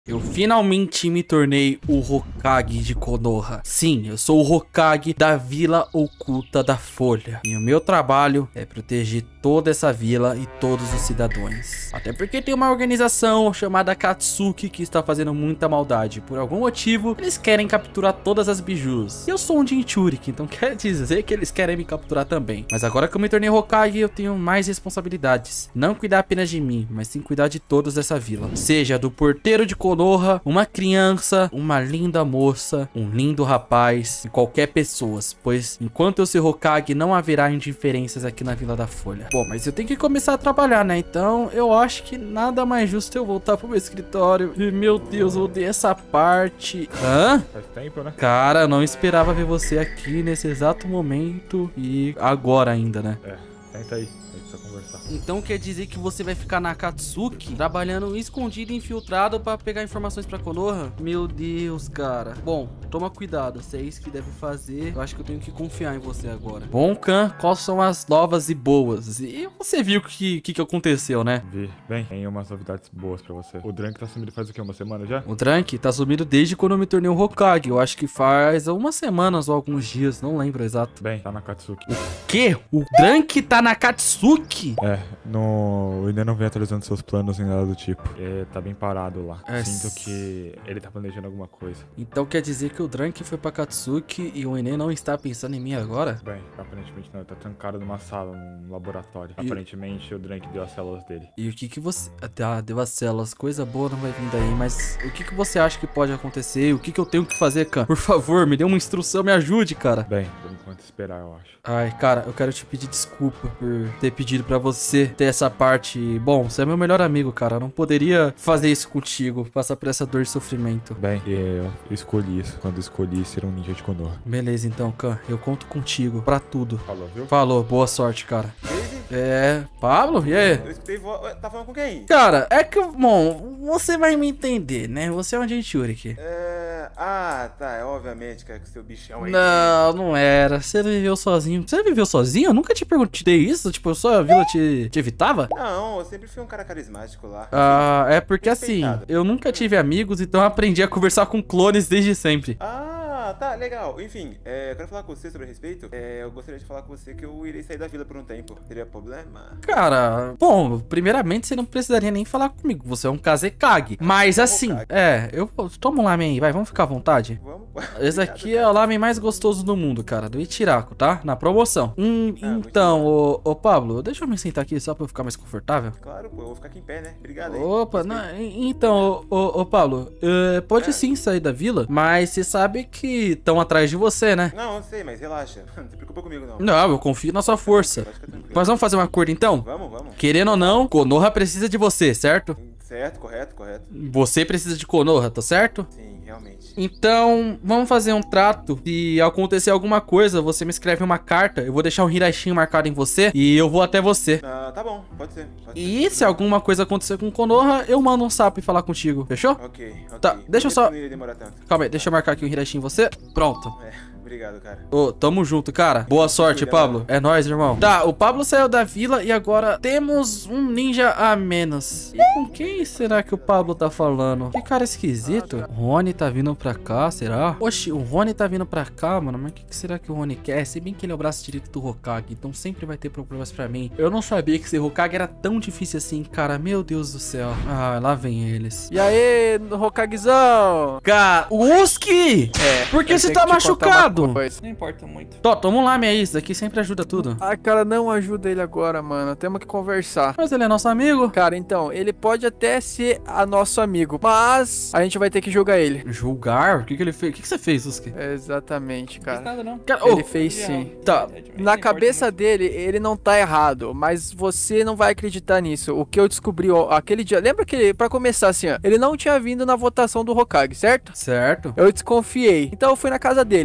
Eu finalmente me tornei o Hokage de Konoha. Sim, eu sou o Hokage da Vila Oculta da Folha. E o meu trabalho é proteger toda essa vila e todos os cidadãos. Até porque tem uma organização chamada Akatsuki que está fazendo muita maldade. Por algum motivo, eles querem capturar todas as bijus. E eu sou um Jinchuriki, então quer dizer que eles querem me capturar também. Mas agora que eu me tornei Hokage, eu tenho mais responsabilidades. Não cuidar apenas de mim, mas sim cuidar de todos dessa vila. Seja do porteiro de Konoha, uma criança, uma linda moça, um lindo rapaz e qualquer pessoa, pois enquanto eu ser Hokage não haverá indiferenças aqui na Vila da Folha. Bom, mas eu tenho que começar a trabalhar, né? Então eu acho que nada mais justo eu voltar pro meu escritório. E, meu Deus, eu odeio essa parte. Hã? Faz tempo, né? Cara, eu não esperava ver você aqui nesse exato momento e agora ainda, né? Senta aí. A gente precisa conversar. Então quer dizer que você vai ficar na Akatsuki trabalhando escondido e infiltrado pra pegar informações pra Konoha? Meu Deus, cara. Bom, toma cuidado, se é isso que deve fazer, eu acho que eu tenho que confiar em você agora. Bom, Khan, quais são as novas e boas? E você viu o que aconteceu, né? Vi. Bem, tem umas novidades boas pra você. O Drank tá sumido faz o quê? Uma semana já? O Drank tá sumido desde quando eu me tornei um Hokage. Eu acho que faz umas semanas ou alguns dias, não lembro exato. Bem, tá na Katsuki. Que? O Drank tá na Akatsuki? Eu ainda não vem atualizando seus planos nem nada do tipo. Tá bem parado lá. Sinto que ele tá planejando alguma coisa. Então quer dizer que o Drank foi pra Akatsuki e o Enem não está pensando em mim agora? Bem, aparentemente não. Ele tá trancado numa sala, num laboratório. Aparentemente o Drank deu as células dele. E o que você... Ah, deu as células. Coisa boa não vai vir daí, mas o que você acha que pode acontecer? O que eu tenho que fazer, Khan? Por favor, me dê uma instrução, me ajude, cara. Bem, por enquanto esperar, eu acho. Ai, cara, eu quero te pedir desculpa por ter pedido pra você ter essa parte... Bom, você é meu melhor amigo, cara. Eu não poderia fazer isso contigo, passar por essa dor e sofrimento. Bem, eu escolhi isso quando escolhi ser um ninja de Konoha. Beleza, então, Khan. Eu conto contigo pra tudo. Falou, viu? Falou, boa sorte, cara. Pablo? E aí? Eu escutei voz. Tá falando com quem? Cara, é que, bom, você vai me entender, né? Você é um Jinchuriki. Tá. É obviamente, cara, que o seu bichão aí. Não era. Você viveu sozinho. Você viveu sozinho? Eu nunca te perguntei isso. Tipo, só a vila te evitava? Não, eu sempre fui um cara carismático lá. É porque assim, eu nunca tive amigos, então eu aprendi a conversar com clones desde sempre. Tá, legal. Enfim, eu quero falar com você sobre a respeito. Eu gostaria de falar com você que eu irei sair da vila por um tempo. Teria problema? Cara, bom, primeiramente você não precisaria nem falar comigo. Você é um Kazekage. Mas assim, toma um lamen aí, vai, vamos ficar à vontade? Vamos. Esse aqui é o lamen mais gostoso do mundo, cara, do Ichiraku, tá? Na promoção. Então, ô Pablo, deixa eu me sentar aqui só pra eu ficar mais confortável. Claro, pô, eu vou ficar aqui em pé, né? Obrigado aí. Opa, então, ô Pablo, pode sim sair da vila, mas você sabe que estão atrás de você, né? Não, eu sei, mas relaxa. Não se preocupa comigo, não. Não, eu confio na sua força. Mas vamos fazer um acordo então? Vamos. Querendo ou não, Konoha precisa de você, certo? Certo, correto. Você precisa de Konoha, tá certo? Sim, realmente. Então, vamos fazer um trato. Se acontecer alguma coisa, você me escreve uma carta. Eu vou deixar um hirachinho marcado em você e eu vou até você. Tá bom, pode ser. E se alguma coisa acontecer com Konoha, eu mando um sapo e falar contigo, fechou? Ok. Tá, deixa eu só... Não ia demorar tanto. Calma aí, deixa eu marcar aqui um hirachinho em você. Pronto. Obrigado, cara. Tamo junto, cara. Boa sorte, Pablo. É nóis, irmão. Tá, o Pablo saiu da vila e agora temos um ninja a menos. E com quem será que o Pablo tá falando? Que cara esquisito. O Rony tá vindo pra cá, será? Oxi, o Rony tá vindo pra cá, mano. Mas o que será que o Rony quer? Se bem que ele é o braço direito do Hokage, então sempre vai ter problemas pra mim. Eu não sabia que ser Hokage era tão difícil assim, cara. Meu Deus do céu. Lá vem eles. E aí, Hokagezão? Cara, o Uski! Por que você tá machucado? Não importa muito. Toma um lame aí, isso daqui sempre ajuda tudo. Cara, não ajuda ele agora, mano. Temos que conversar. Mas ele é nosso amigo. Cara, então, ele pode até ser nosso amigo, mas a gente vai ter que julgar ele. Julgar? O que ele fez? O que você fez, Uski? Exatamente, cara. Não nada não. Cara, Ele fez sim. Tá. Na cabeça dele, ele não tá errado, mas você não vai acreditar nisso. O que eu descobri aquele dia, lembra que, pra começar assim, ó, ele não tinha vindo na votação do Hokage, certo? Certo. Eu desconfiei. Então eu fui na casa dele. Não que eu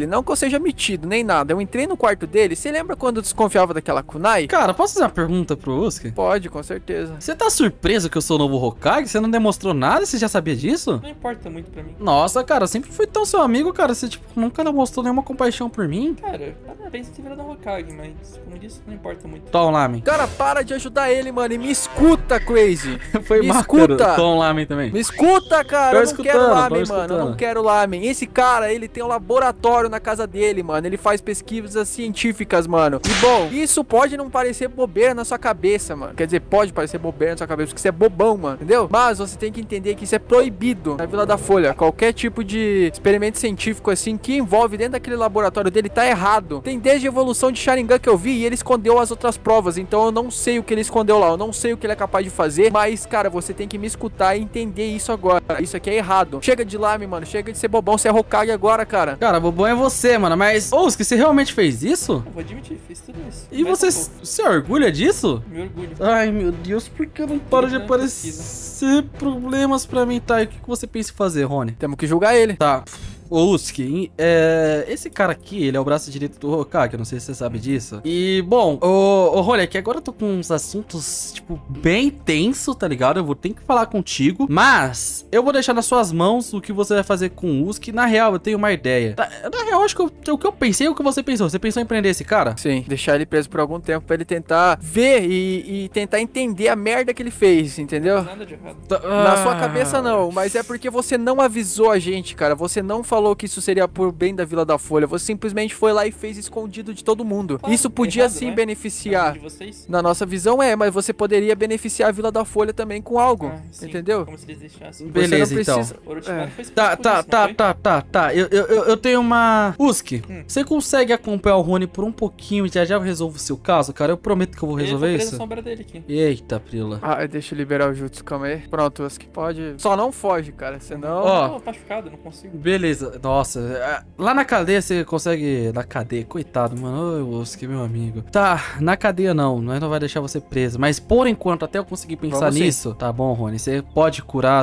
seja metido, nem nada. Eu entrei no quarto dele. Você lembra quando eu desconfiava daquela kunai? Cara, posso fazer uma pergunta pro Uski? Pode, com certeza. Você tá surpreso que eu sou o novo Hokage? Você não demonstrou nada? Você já sabia disso? Não importa muito pra mim. Nossa, cara, eu sempre fui tão seu amigo, cara. Você, tipo, nunca demonstrou nenhuma compaixão por mim. Cara, parabéns por ter virado Hokage, mas como disse, não importa muito. Toma um lamen. Cara, para de ajudar ele, mano. E me escuta, Crazy. Foi Me mal, escuta. cara. Toma um lamen também. Me escuta, cara. Tô Eu não escutando, quero tô lamen, mano. Eu escutando. não quero lamen. Esse cara, ele tem um laboratório na casa dele, mano. Ele faz pesquisas científicas, mano. E, bom, isso pode não parecer bobeira na sua cabeça, mano. Quer dizer, pode parecer bobeira na sua cabeça, porque você é bobão, mano. Entendeu? Mas você tem que entender que isso é proibido na Vila da Folha. Qualquer tipo de experimento científico, assim, que envolve dentro daquele laboratório dele, tá errado. Tem desde a evolução de Sharingan que eu vi e ele escondeu as outras provas. Então eu não sei o que ele escondeu lá. Eu não sei o que ele é capaz de fazer. Mas, cara, você tem que me escutar e entender isso agora. Isso aqui é errado. Chega de lame, mano. Chega de ser bobão. Você é Hokage agora, cara. Cara, bobão é você, mano. Mas, Uski, você realmente fez isso? Eu vou admitir, fiz tudo isso. E Mas você um pouco. se orgulha disso? Me orgulho. Ai, meu Deus, por que não para de Tudo na aparecer problemas pra mim, tá? E o que você pensa em fazer, Rony? Temos que julgar ele. Tá. Ô, Uski, esse cara aqui, ele é o braço direito do Hokage, eu não sei se você sabe disso. E, bom, ô Rony, aqui agora eu tô com uns assuntos, tipo, bem tenso, tá ligado? Eu vou ter que falar contigo, mas eu vou deixar nas suas mãos o que você vai fazer com o Uski. Na real, eu tenho uma ideia. Na real, acho que o que eu pensei é o que você pensou. Você pensou em prender esse cara? Sim, deixar ele preso por algum tempo pra ele tentar ver e tentar entender a merda que ele fez, entendeu? Nada de errado. Na sua cabeça não, mas é porque você não avisou a gente, cara. Você não falou que isso seria por bem da Vila da Folha. Você simplesmente foi lá e fez escondido de todo mundo. Claro, Isso podia errado, sim né? beneficiar. De vocês? Na nossa visão mas você poderia beneficiar a Vila da Folha também com algo, Sim, entendeu? Como se eles deixassem. Beleza, Você não então. O Orochimaru foi Tá, expulso por isso, não foi? Eu tenho uma... Uski, você consegue acompanhar o Rony por um pouquinho e já eu resolvo o seu caso, cara? Eu prometo que eu vou resolver Ele tá preso isso. na sombra dele aqui. Eita, Prila. Deixa eu liberar o jutsu, calma aí. Pronto, acho que pode. Só não foge, cara, senão... Ó. Não, tá machucado, não consigo. Beleza, nossa, lá na cadeia você consegue... Na cadeia, coitado, mano, ô Uski, meu amigo. Tá, na cadeia não, nós não vai deixar você preso, mas por enquanto, até eu conseguir pensar Vamos sim. nisso, tá bom, Rony, você pode curar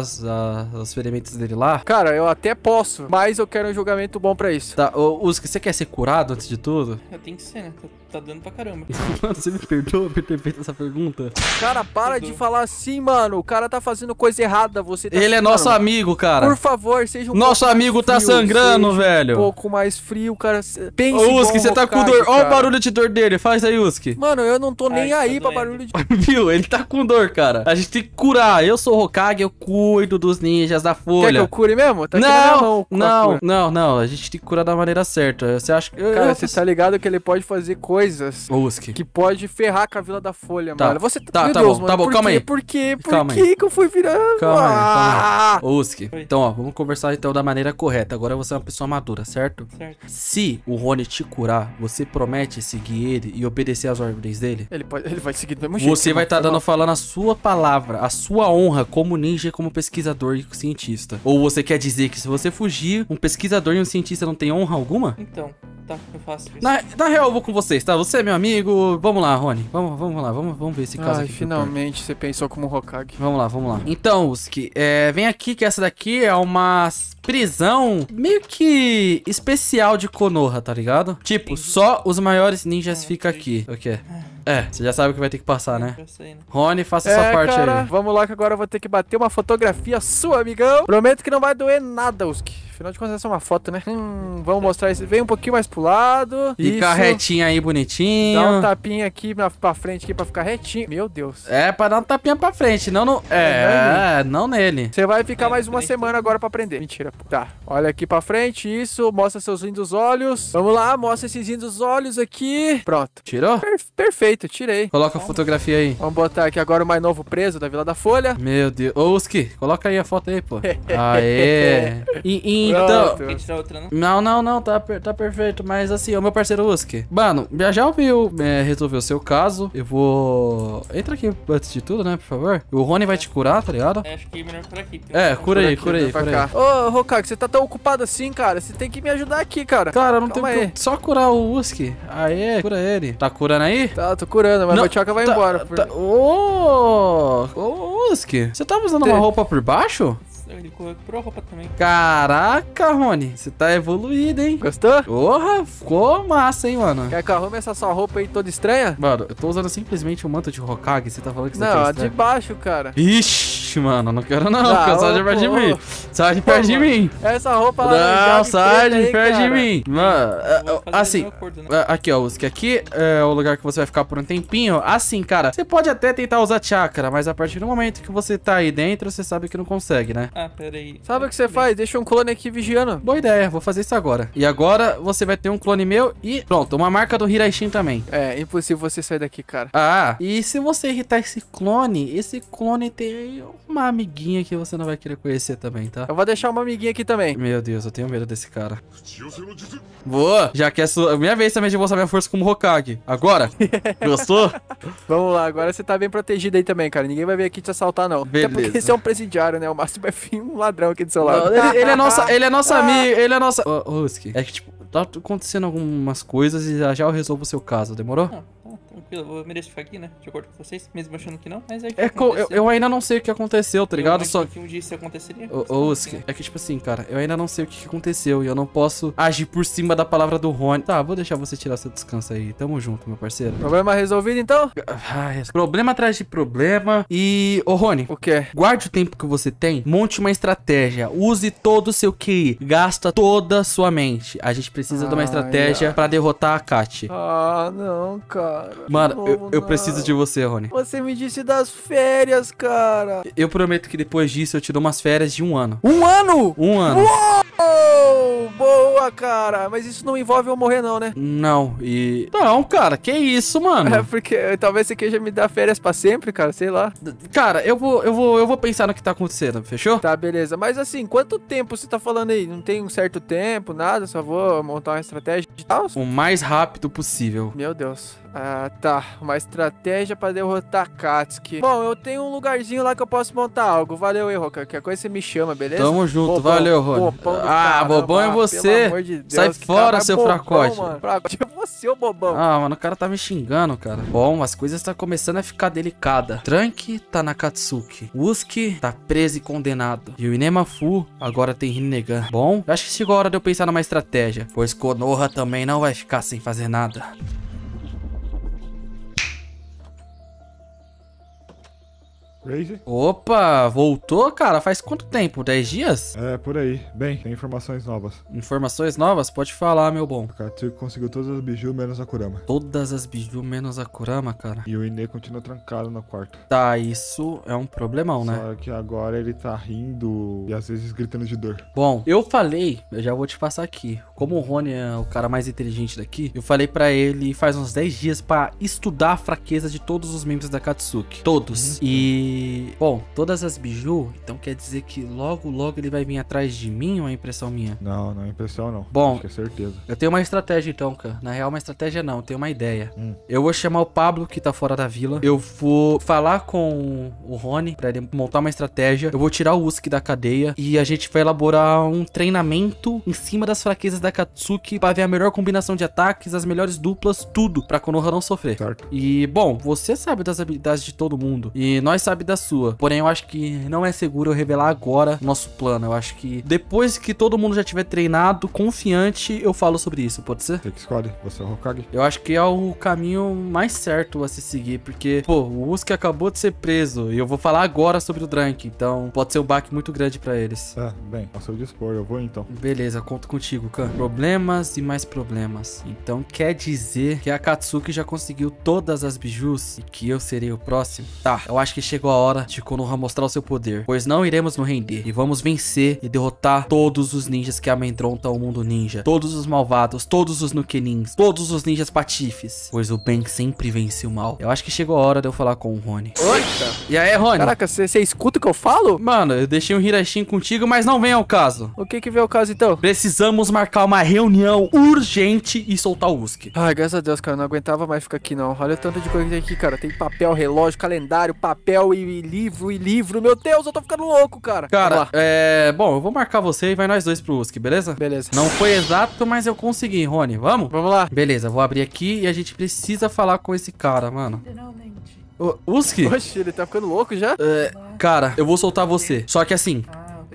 os ferimentos dele lá? Cara, eu até posso, mas eu quero um julgamento bom pra isso. Tá, ô Uski, você quer ser curado antes de tudo? Eu tenho que ser, né? Tá dando pra caramba. Mano, você me perdoa por ter feito essa pergunta? Cara, para de falar assim, mano. O cara tá fazendo coisa errada, você tá... Ele é nosso Mano, amigo, cara. por favor, seja um Nosso pouco mais amigo tá frio, sangrando, seja velho. um pouco mais frio, cara. Pense Ô, igual Uski, um você tá com Hokage, dor. Ó o cara. barulho de dor dele. Faz aí, Uski. Mano, eu não tô nem Ai, aí tá pra doendo. barulho de... Viu? Ele tá com dor, cara. A gente tem que curar. Eu sou Hokage, eu cuido dos ninjas da Quer que Folha. eu cure mesmo? Tá aqui na minha mão a cura. Não. A gente tem que curar da maneira certa. Você acha que... Cara, você tá ligado que ele pode fazer coisas Ô, Uski. que pode ferrar com a Vila da Folha, Tá. mano. Você Tá, Meu tá Deus, bom, mano, tá bom, por calma quê? aí. Por quê? Calma Por que eu fui virando? Calma Ah! aí. Ô, Uski. Oi. Então, ó, vamos conversar então da maneira correta. Agora você é uma pessoa madura, certo? Certo. Se o Rony te curar, você promete seguir ele e obedecer às ordens dele? Ele vai seguir do mesmo jeito. Você vai estar falando a sua palavra, a sua honra como ninja e como pesquisador e cientista. Ou você quer dizer que se você fugir, um pesquisador e um cientista não tem honra alguma? Então, tá, eu faço isso. Na real, eu vou com vocês, tá? Você é meu amigo. Vamos lá, Rony. Vamos lá, vamos ver esse caso Ai, aqui. finalmente você pensou como um Hokage. Vamos lá. Então, Uski, vem aqui que essa daqui é uma prisão meio que especial de Konoha, tá ligado? Tipo, só os maiores ninjas ficam aqui. O quê? Você já sabe o que vai ter que passar, né? Eu sei, né? Rony, faça essa parte cara, aí. vamos lá que agora eu vou ter que bater uma fotografia sua, amigão. Prometo que não vai doer nada, Uski. Afinal de contas, essa é uma foto, né? Vamos mostrar isso. Vem um pouquinho mais pro lado. Fica retinho aí, bonitinho. Dá um tapinha aqui pra frente aqui pra ficar retinho. Meu Deus. É, pra dar um tapinha pra frente, não no... não nele. Você vai ficar mais uma semana agora pra aprender. Mentira, pô. Tá, olha aqui pra frente, isso. Mostra seus lindos olhos. Vamos lá, mostra esses lindos olhos aqui. Pronto. Tirou? Perfeito, tirei. Coloca a fotografia aí. Vamos botar aqui agora o mais novo preso da Vila da Folha. Meu Deus. Ô, Uski, coloca aí a foto aí, pô. Aê. Então... Quer tirar outra, não? Não, tá perfeito. Mas assim, o meu parceiro Uski. Mano, já ouviu resolver o seu caso. Eu vou... Entra aqui antes de tudo, né, por favor. O Rony vai te curar, tá ligado? Acho que é melhor por aqui. Cura aí. Ô, Hokage, você tá tão ocupado assim, cara. Você tem que me ajudar aqui, cara. Cara, não Calma tem aí. que... Só curar o Uski. Aê, cura ele. Tá curando aí? Tá, tô curando, mas Não, o Tchaka vai embora. Ô, Uski, você tava usando uma roupa por baixo? Ele comprou roupa também. Caraca, Rony, você tá evoluído, hein? Gostou? Porra, ficou massa, hein, mano? Quer que eu arrume essa sua roupa aí toda estranha? Mano, eu tô usando simplesmente um manto de Hokage, você tá falando que isso aqui Não, é a de estranho? baixo, cara. Ixi, mano, não quero não, Não, porque sai de ô, perto de pô. mim. Sai de perto de mano. mim. Essa roupa Não, sai de aí, perto de cara. mim. Mano, Vou fazer assim, meu acordo, né? aqui, ó, Uski, aqui é o lugar que você vai ficar por um tempinho. Assim, cara, você pode até tentar usar chakra, mas a partir do momento que você tá aí dentro, você sabe que não consegue, né? Ah, pera aí. Sabe o que você faz? Deixa um clone aqui vigiando. Boa ideia, vou fazer isso agora. E agora você vai ter um clone meu e pronto, uma marca do Hiraishin também. É, impossível você sair daqui, cara. Ah, e se você irritar esse clone tem uma amiguinha que você não vai querer conhecer também, tá? Eu vou deixar uma amiguinha aqui também. Meu Deus, eu tenho medo desse cara. Boa, já que é minha vez também de mostrar minha força como Hokage. Agora? Gostou? Vamos lá, agora você tá bem protegido aí também, cara. Ninguém vai vir aqui te assaltar, não. Beleza. Até porque você é um presidiário, né? O máximo vai vir um ladrão aqui do seu lado. Não, ele é nosso amigo, ele é nossa... Ô, Husky, é que, tipo, tá acontecendo algumas coisas e já eu resolvo o seu caso, demorou? Não, tá tranquilo. Eu mereço ficar aqui, né? De acordo com vocês, mesmo achando que não. Mas é que Eu ainda não sei o que aconteceu, tá ligado? Só que um dia isso aconteceria. Ô, Husky, é que tipo assim, cara, eu ainda não sei o que aconteceu e eu não posso agir por cima da palavra do Rony. Tá, vou deixar você tirar seu descanso aí. Tamo junto, meu parceiro. Problema resolvido, então? Ai, problema atrás de problema. E, ô Rony, O quê? guarde o tempo que você tem, monte uma estratégia, use todo o seu QI, gasta toda a sua mente. A gente precisa de uma estratégia pra derrotar a Kat. Ah, não, cara. Mano, De novo, eu não. preciso de você, Rony. Você me disse das férias, cara. Eu prometo que depois disso eu te dou umas férias de 1 ano. Um ano? 1 ano. Oh, boa, cara. Mas isso não envolve eu morrer, não, né? Não, e... Não, cara, que isso, mano? É porque talvez você queira me dar férias pra sempre, cara. Sei lá. Cara, eu vou pensar no que tá acontecendo, fechou? Tá, beleza. Mas assim, quanto tempo você tá falando aí? Não tem um certo tempo, nada? Só vou montar uma estratégia de tal? O mais rápido possível. Meu Deus. Ah, tá. Uma estratégia pra derrotar Katsuki. Bom, eu tenho um lugarzinho lá que eu posso montar algo. Valeu aí, Roca. Qualquer coisa você me chama, beleza? Tamo junto, Bobão, valeu, Rony. bobão do Ah, caramba, bobão é pelo você. amor de Deus, Sai que fora, cara seu bobão, fracote. mano. Fracote é você, ô bobão. Ah, mano, o cara tá me xingando, cara. Bom, as coisas tá começando a ficar delicada. Trunks tá na Katsuki. Uski tá preso e condenado. E o Inemafu agora tem Rinnegan. Bom, eu acho que chegou a hora de eu pensar numa estratégia. Pois Konoha também não vai ficar sem fazer nada. Crazy? Opa, voltou, cara? Faz quanto tempo? 10 dias? É, por aí. Bem, tem informações novas. Informações novas? Pode falar, meu bom. O Katsuki conseguiu todas as biju menos a Kurama. Todas as biju menos a Kurama, cara. E o Ine continua trancado no quarto. Tá, isso é um problemão, né? Só que agora ele tá rindo e às vezes gritando de dor. Bom, eu já vou te passar aqui. Como o Rony é o cara mais inteligente daqui, eu falei pra ele faz uns 10 dias pra estudar a fraqueza de todos os membros da Katsuki. Todos. Bom, todas as biju, então quer dizer que logo ele vai vir atrás de mim ou é impressão minha? Não, não é impressão não. Bom, acho que é certeza. Eu tenho uma estratégia então, cara. Na real, uma estratégia não, eu tenho uma ideia. Eu vou chamar o Pablo, que tá fora da vila. Eu vou falar com o Rony pra ele montar uma estratégia. Eu vou tirar o Uski da cadeia e a gente vai elaborar um treinamento em cima das fraquezas da Katsuki pra ver a melhor combinação de ataques, as melhores duplas, tudo, pra Konoha não sofrer. Certo. E, bom, você sabe das habilidades de todo mundo e nós sabe da sua. Porém, eu acho que não é seguro eu revelar agora o nosso plano. Eu acho que depois que todo mundo já tiver treinado, confiante, eu falo sobre isso, pode ser? Você que escolhe, você é o Hokage. Eu acho que é o caminho mais certo a se seguir, porque, pô, o Uski acabou de ser preso e eu vou falar agora sobre o Drank, então pode ser um baque muito grande pra eles. Bem, ao seu dispor, eu vou então. Beleza, conto contigo, Khan. Problemas e mais problemas. Então quer dizer que a Katsuki já conseguiu todas as bijus e que eu serei o próximo? Tá, eu acho que chegou a hora de Konoha mostrar o seu poder, pois não iremos nos render e vamos vencer e derrotar todos os ninjas que amedrontam o mundo ninja, todos os malvados, todos os Nukenins, todos os ninjas patifes, pois o bem sempre vence o mal. Eu acho que chegou a hora de eu falar com o Rony. Oita. E aí, Rony? Caraca, você escuta o que eu falo? Mano, eu deixei um Hiraishin contigo, mas não vem ao caso. O que veio o caso então? Precisamos marcar uma reunião urgente e soltar o Uski. Ai, graças a Deus, cara, não aguentava mais ficar aqui não. Olha o tanto de coisa que tem aqui, cara. Tem papel, relógio, calendário, papel e livro. Meu Deus, eu tô ficando louco, cara. Cara, bom, eu vou marcar você e vai nós dois pro Uski, beleza? Beleza. Não foi exato, mas eu consegui, Rony. Vamos? Vamos lá. Beleza, vou abrir aqui e a gente precisa falar com esse cara, mano. Literalmente. Uski? Oxe, ele tá ficando louco já? Cara, eu vou soltar você. Só que assim, Ah, obrigado.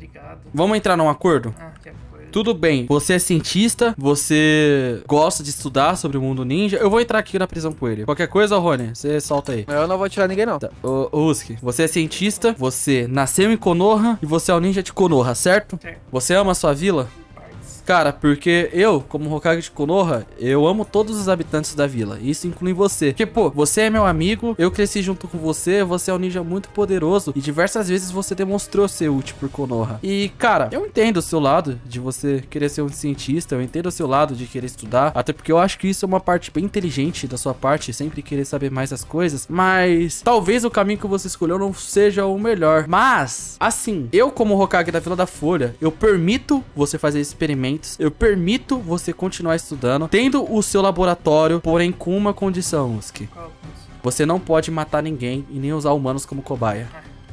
Vamos entrar num acordo? Ah, que coisa. Tudo bem, você é cientista, você gosta de estudar sobre o mundo ninja. Eu vou entrar aqui na prisão com ele. Qualquer coisa, Rony, você solta aí. Eu não vou tirar ninguém, não. Tá. Ô, Uski, você é cientista, você nasceu em Konoha e você é o ninja de Konoha, certo? Certo. Você ama a sua vila? Cara, porque eu, como Hokage de Konoha, eu amo todos os habitantes da vila. Isso inclui você. Porque, pô, você é meu amigo, eu cresci junto com você, você é um ninja muito poderoso e diversas vezes você demonstrou ser útil por Konoha. E, cara, eu entendo o seu lado de você querer ser um cientista, eu entendo o seu lado de querer estudar, até porque eu acho que isso é uma parte bem inteligente da sua parte, sempre querer saber mais as coisas, mas talvez o caminho que você escolheu não seja o melhor. Mas, assim, eu como Hokage da Vila da Folha, eu permito você fazer experimentos, eu permito você continuar estudando, tendo o seu laboratório, porém com uma condição, Uski. Qual a função? Você não pode matar ninguém e nem usar humanos como cobaia.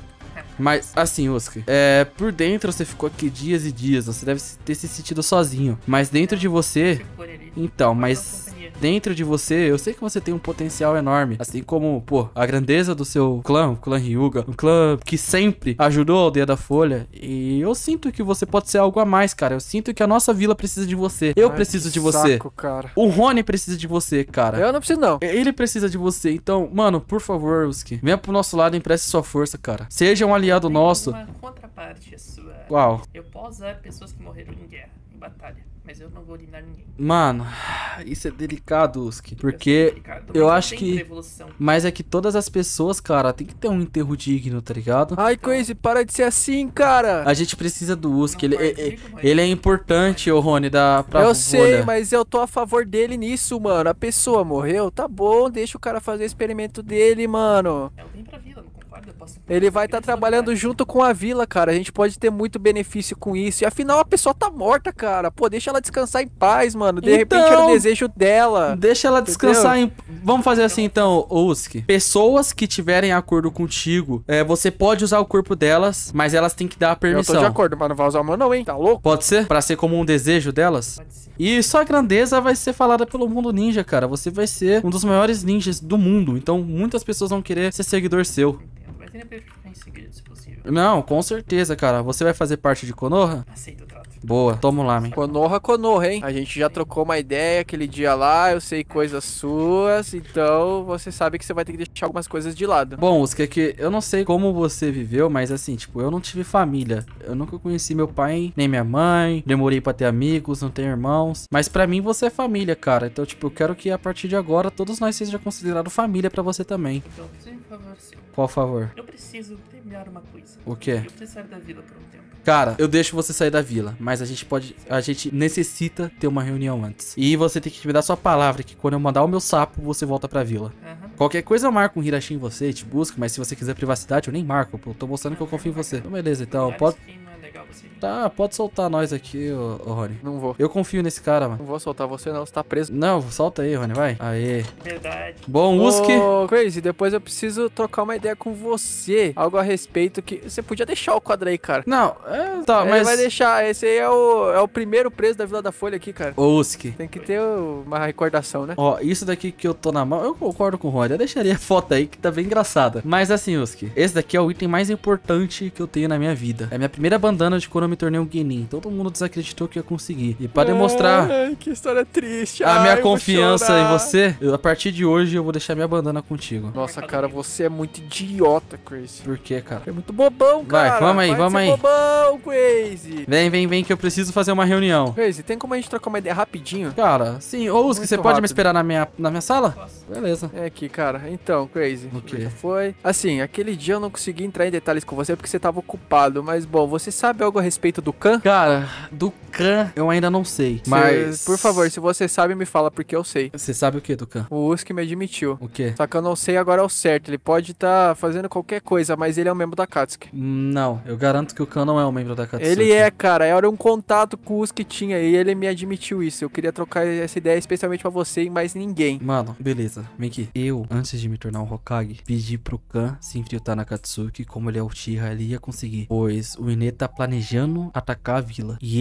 Mas, assim, Uski, por dentro você ficou aqui dias e dias, você deve ter se sentido sozinho. Mas dentro de você... Então, mas... Dentro de você, eu sei que você tem um potencial enorme. Assim como, pô, a grandeza do seu clã, o clã Hyuga. Um clã que sempre ajudou a Aldeia da Folha. E eu sinto que você pode ser algo a mais, cara. Eu sinto que a nossa vila precisa de você. Eu preciso de você. Saco, cara. O Rony precisa de você, cara. Eu não preciso, não. Ele precisa de você. Então, mano, por favor, Uski, venha pro nosso lado e empreste sua força, cara. Seja um aliado nosso. Uma contraparte a sua. Qual? Eu posso usar pessoas que morreram em guerra, em batalha, mas eu não vou eliminar ninguém. Mano, isso é delicado, Uski. Porque eu acho que... Mas é que todas as pessoas, cara, tem que ter um enterro digno, tá ligado? Ai, Crazy, para de ser assim, cara. A gente precisa do Uski. Ele é importante, ô Rony, pra Eu sei, Folha. mas eu tô a favor dele nisso, mano. A pessoa morreu, tá bom, deixa o cara fazer o experimento dele, mano. Eu venho pra vila, não concordo, eu posso... Ele vai estar trabalhando junto com a vila, cara. A gente pode ter muito benefício com isso. E afinal, a pessoa tá morta, cara. Pô, deixa ela descansar em paz, mano. De repente era o desejo dela. Deixa ela descansar em... Vamos fazer assim então, Uski. Pessoas que tiverem acordo contigo, você pode usar o corpo delas, mas elas têm que dar a permissão. Eu tô de acordo, mas não vai usar o meu não, hein? Tá louco? Pode ser? Pra ser como um desejo delas? Pode ser. E sua grandeza vai ser falada pelo mundo ninja, cara. Você vai ser um dos maiores ninjas do mundo. Então muitas pessoas vão querer ser seguidor seu. Entendo, mas ainda prefiro ficar em segredo, se possível. Não, com certeza, cara. Você vai fazer parte de Konoha? Aceito o trato. Boa, toma lá, man. Konoha, hein? A gente já trocou uma ideia aquele dia lá, eu sei coisas suas, então você sabe que você vai ter que deixar algumas coisas de lado. Bom, Uski, é que eu não sei como você viveu, mas assim, tipo, eu não tive família. Eu nunca conheci meu pai, nem minha mãe, demorei pra ter amigos, não tenho irmãos. Mas pra mim você é família, cara. Então, tipo, eu quero que a partir de agora todos nós sejam considerados família pra você também. Então, eu preciso de um favor seu. Qual favor? Eu preciso terminar uma coisa. O quê? Eu preciso sair da vila por um tempo. Cara, eu deixo você sair da vila, mas a gente necessita ter uma reunião antes. E você tem que me dar sua palavra que quando eu mandar o meu sapo, você volta pra vila. Qualquer coisa eu marco um Hirashi em você, te busco, mas se você quiser privacidade, eu nem marco, pô. Tô mostrando que eu confio em você. Então, beleza, então, pode... Tá, pode soltar nós aqui, ô Rony. Não vou. Eu confio nesse cara, mano. Não vou soltar você não, você tá preso. Não, solta aí, Rony, vai. Aê. Verdade. Bom, Uski. Ô, Crazy, depois eu preciso trocar uma ideia com você. Algo a respeito que... Você podia deixar o quadro aí, cara. Não, tá, Ele mas... vai deixar, esse aí é o primeiro preso da Vila da Folha aqui, cara. Ô, Uski. Tem que ter uma recordação, né? Ó, isso daqui que eu tô na mão, eu concordo com o Rony. Eu deixaria a foto aí que tá bem engraçada. Mas assim, Uski, esse daqui é o item mais importante que eu tenho na minha vida. É a minha primeira bandana de quando eu me tornei um Genin. Todo mundo desacreditou que eu ia conseguir. E pra demonstrar... Ai, que história triste. A minha eu vou confiança chorar. em você, a partir de hoje eu vou deixar minha bandana contigo. Nossa, cara, você é muito idiota, Crazy. Por quê, cara? É muito bobão, Vai, cara. vamos aí, Para de vamos ser aí. Bobão, Crazy. Vem que eu preciso fazer uma reunião. Crazy, tem como a gente trocar uma ideia rapidinho? Cara, sim. Ô, Uski, Muito você pode me rápido. esperar na minha sala? Posso. Beleza. É aqui, cara. Então, Crazy. O quê? Já foi. Assim, aquele dia eu não consegui entrar em detalhes com você porque você tava ocupado. Mas, bom, você sabe algo a respeito do Khan? Cara, do Khan eu ainda não sei. Mas... Por favor, se você sabe, me fala porque eu sei. Você sabe o que do Khan? O Uski me admitiu. O quê? Só que eu não sei agora ao certo. Ele pode estar fazendo qualquer coisa, mas ele é um membro da Akatsuki. Não, eu garanto que o Khan não é um membro da Akatsuki. Ele é, cara. Era um contato que o Uski tinha e ele me admitiu isso. Eu queria trocar essa ideia especialmente pra você e mais ninguém. Mano, beleza. Vem aqui. Eu, antes de me tornar um Hokage, pedi pro Khan se infiltrar na Akatsuki. Como ele é o Uchiha, ele ia conseguir. Pois o Ine tá planejando atacar a vila. E ele vai nos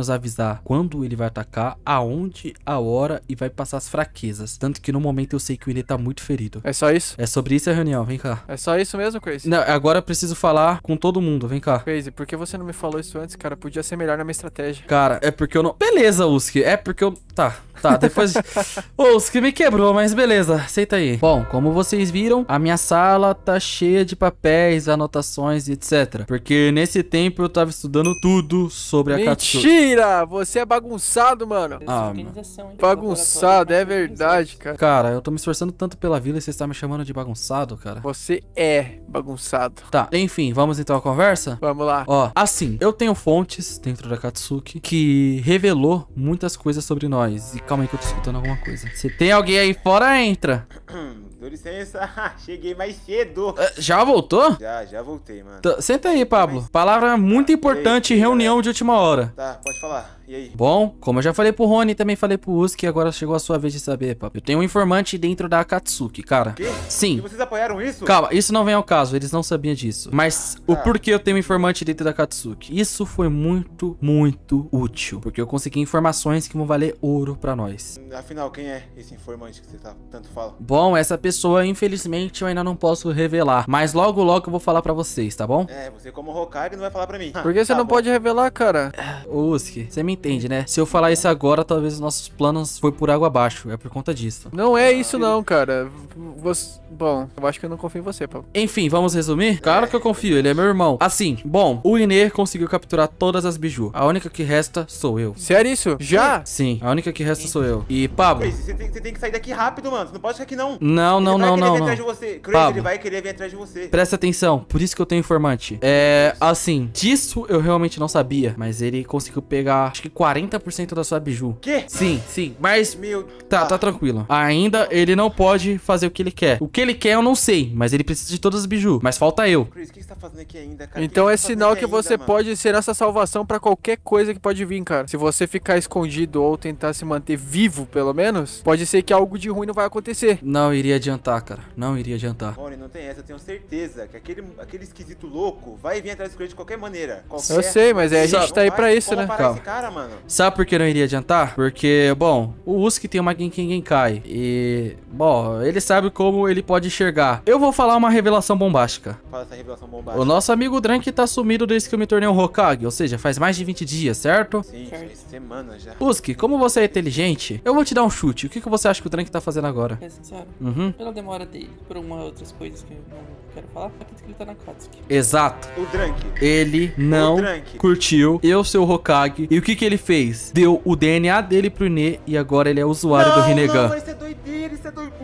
nos avisar quando ele vai atacar, aonde, a hora e vai passar as fraquezas. Tanto que no momento eu sei que o Inê tá muito ferido. É só isso? É sobre isso a reunião, vem cá. É só isso mesmo, Crazy? Não, agora eu preciso falar com todo mundo, vem cá. Crazy, por que você não me falou isso antes, cara? Podia ser melhor na minha estratégia. Cara, é porque eu não... Beleza, Uski, é porque eu... Tá, depois... Ô, Uski me quebrou, mas beleza, aceita aí. Bom, como vocês viram, a minha sala tá cheia de papéis, anotações e etc. Porque nesse tempo eu tava estudando tudo sobre a Katsuki. Mentira! Você é bagunçado, mano. Organização, hein? Bagunçado, é verdade, cara. Cara, eu tô me esforçando tanto pela vila e você está me chamando de bagunçado, cara. Você é bagunçado. Tá, enfim, vamos então à conversa? Vamos lá. Ó, assim, eu tenho fontes dentro da Katsuki que revelou muitas coisas sobre nós. E calma aí que eu tô escutando alguma coisa. Se tem alguém aí fora, entra. Dá licença, cheguei mais cedo. Já voltou? Já voltei, mano. Senta aí, Pablo. Palavra muito importante, reunião de última hora. Tá, pode falar. E aí? Bom, como eu já falei pro Rony, também falei pro Uski, agora chegou a sua vez de saber, Pablo. Eu tenho um informante dentro da Akatsuki, cara. Quê? Sim. E vocês apoiaram isso? Calma, isso não vem ao caso, eles não sabiam disso. Mas o porquê eu tenho um informante dentro da Akatsuki? Isso foi muito, muito útil. Porque eu consegui informações que vão valer ouro pra nós. Afinal, quem é esse informante que você tanto fala? Bom, essa pessoa, infelizmente, eu ainda não posso revelar. Mas logo, logo eu vou falar pra vocês, tá bom? É, você como Hokage não vai falar pra mim. Por que você Tá não bom. pode revelar, cara? Ô, Uski, você me entende, né? Se eu falar isso agora, talvez os nossos planos foi por água abaixo. É por conta disso. Não é isso não, cara. Você... Bom, eu acho que eu não confio em você, Pablo. Enfim, vamos resumir? Claro que eu confio, ele é meu irmão. Assim, bom, o Inê conseguiu capturar todas as biju. A única que resta sou eu. Sério isso? Já? Sim, a única que resta sou eu. E, Pablo... Crazy, você tem que sair daqui rápido, mano. Você não pode ficar aqui, não. Não, não, não, Ele vai querer não, vir não. atrás de você. Crazy, Pablo. ele vai querer vir atrás de você. Presta atenção, por isso que eu tenho informante. Assim, disso eu realmente não sabia. Mas ele conseguiu pegar, acho que 40% da sua biju. Quê? Sim, mas... Meu... Tá tranquilo. Ainda ele não pode fazer o que ele quer. O que ele quer eu não sei, mas ele precisa de todas as biju. Mas falta eu. Crazy, o que você tá fazendo aqui ainda, cara? Então O que é você tá sinal fazendo que aqui você ainda, mano? pode ser nossa salvação pra qualquer coisa que pode vir, cara. Se você ficar escondido ou tentar se manter vivo, pelo menos, pode ser que algo de ruim não vai acontecer. Não iria adiantar, cara. Não iria adiantar. Rony, não tem essa, eu tenho certeza que aquele esquisito louco vai vir atrás do Crazy de qualquer maneira. Eu sei, mas a gente tá aí pra isso, né? Parar Calma. esse cara, mano. Sabe por que não iria adiantar? Porque, bom, o Uski tem uma Genkin Genkai. E, bom, ele sabe como ele pode enxergar. Eu vou falar uma revelação bombástica. Fala essa revelação bombástica. O nosso amigo Drank tá sumido desde que eu me tornei um Hokage. Ou seja, faz mais de 20 dias, certo? Sim, faz semana já. Uski, como você é inteligente, eu vou te dar um chute. O que você acha que o Drank tá fazendo agora? Pra ser sincero, Uhum. pela demora dele, por algumas outras coisas que eu não quero falar, acredito que ele tá na Katsuki. Exato. O Drank. Ele não Drank. curtiu eu ser o Hokage. E o que ele fez? Deu o DNA dele pro Inê e agora ele é usuário do Rinnegan. Não, isso é doideira, isso é doidura.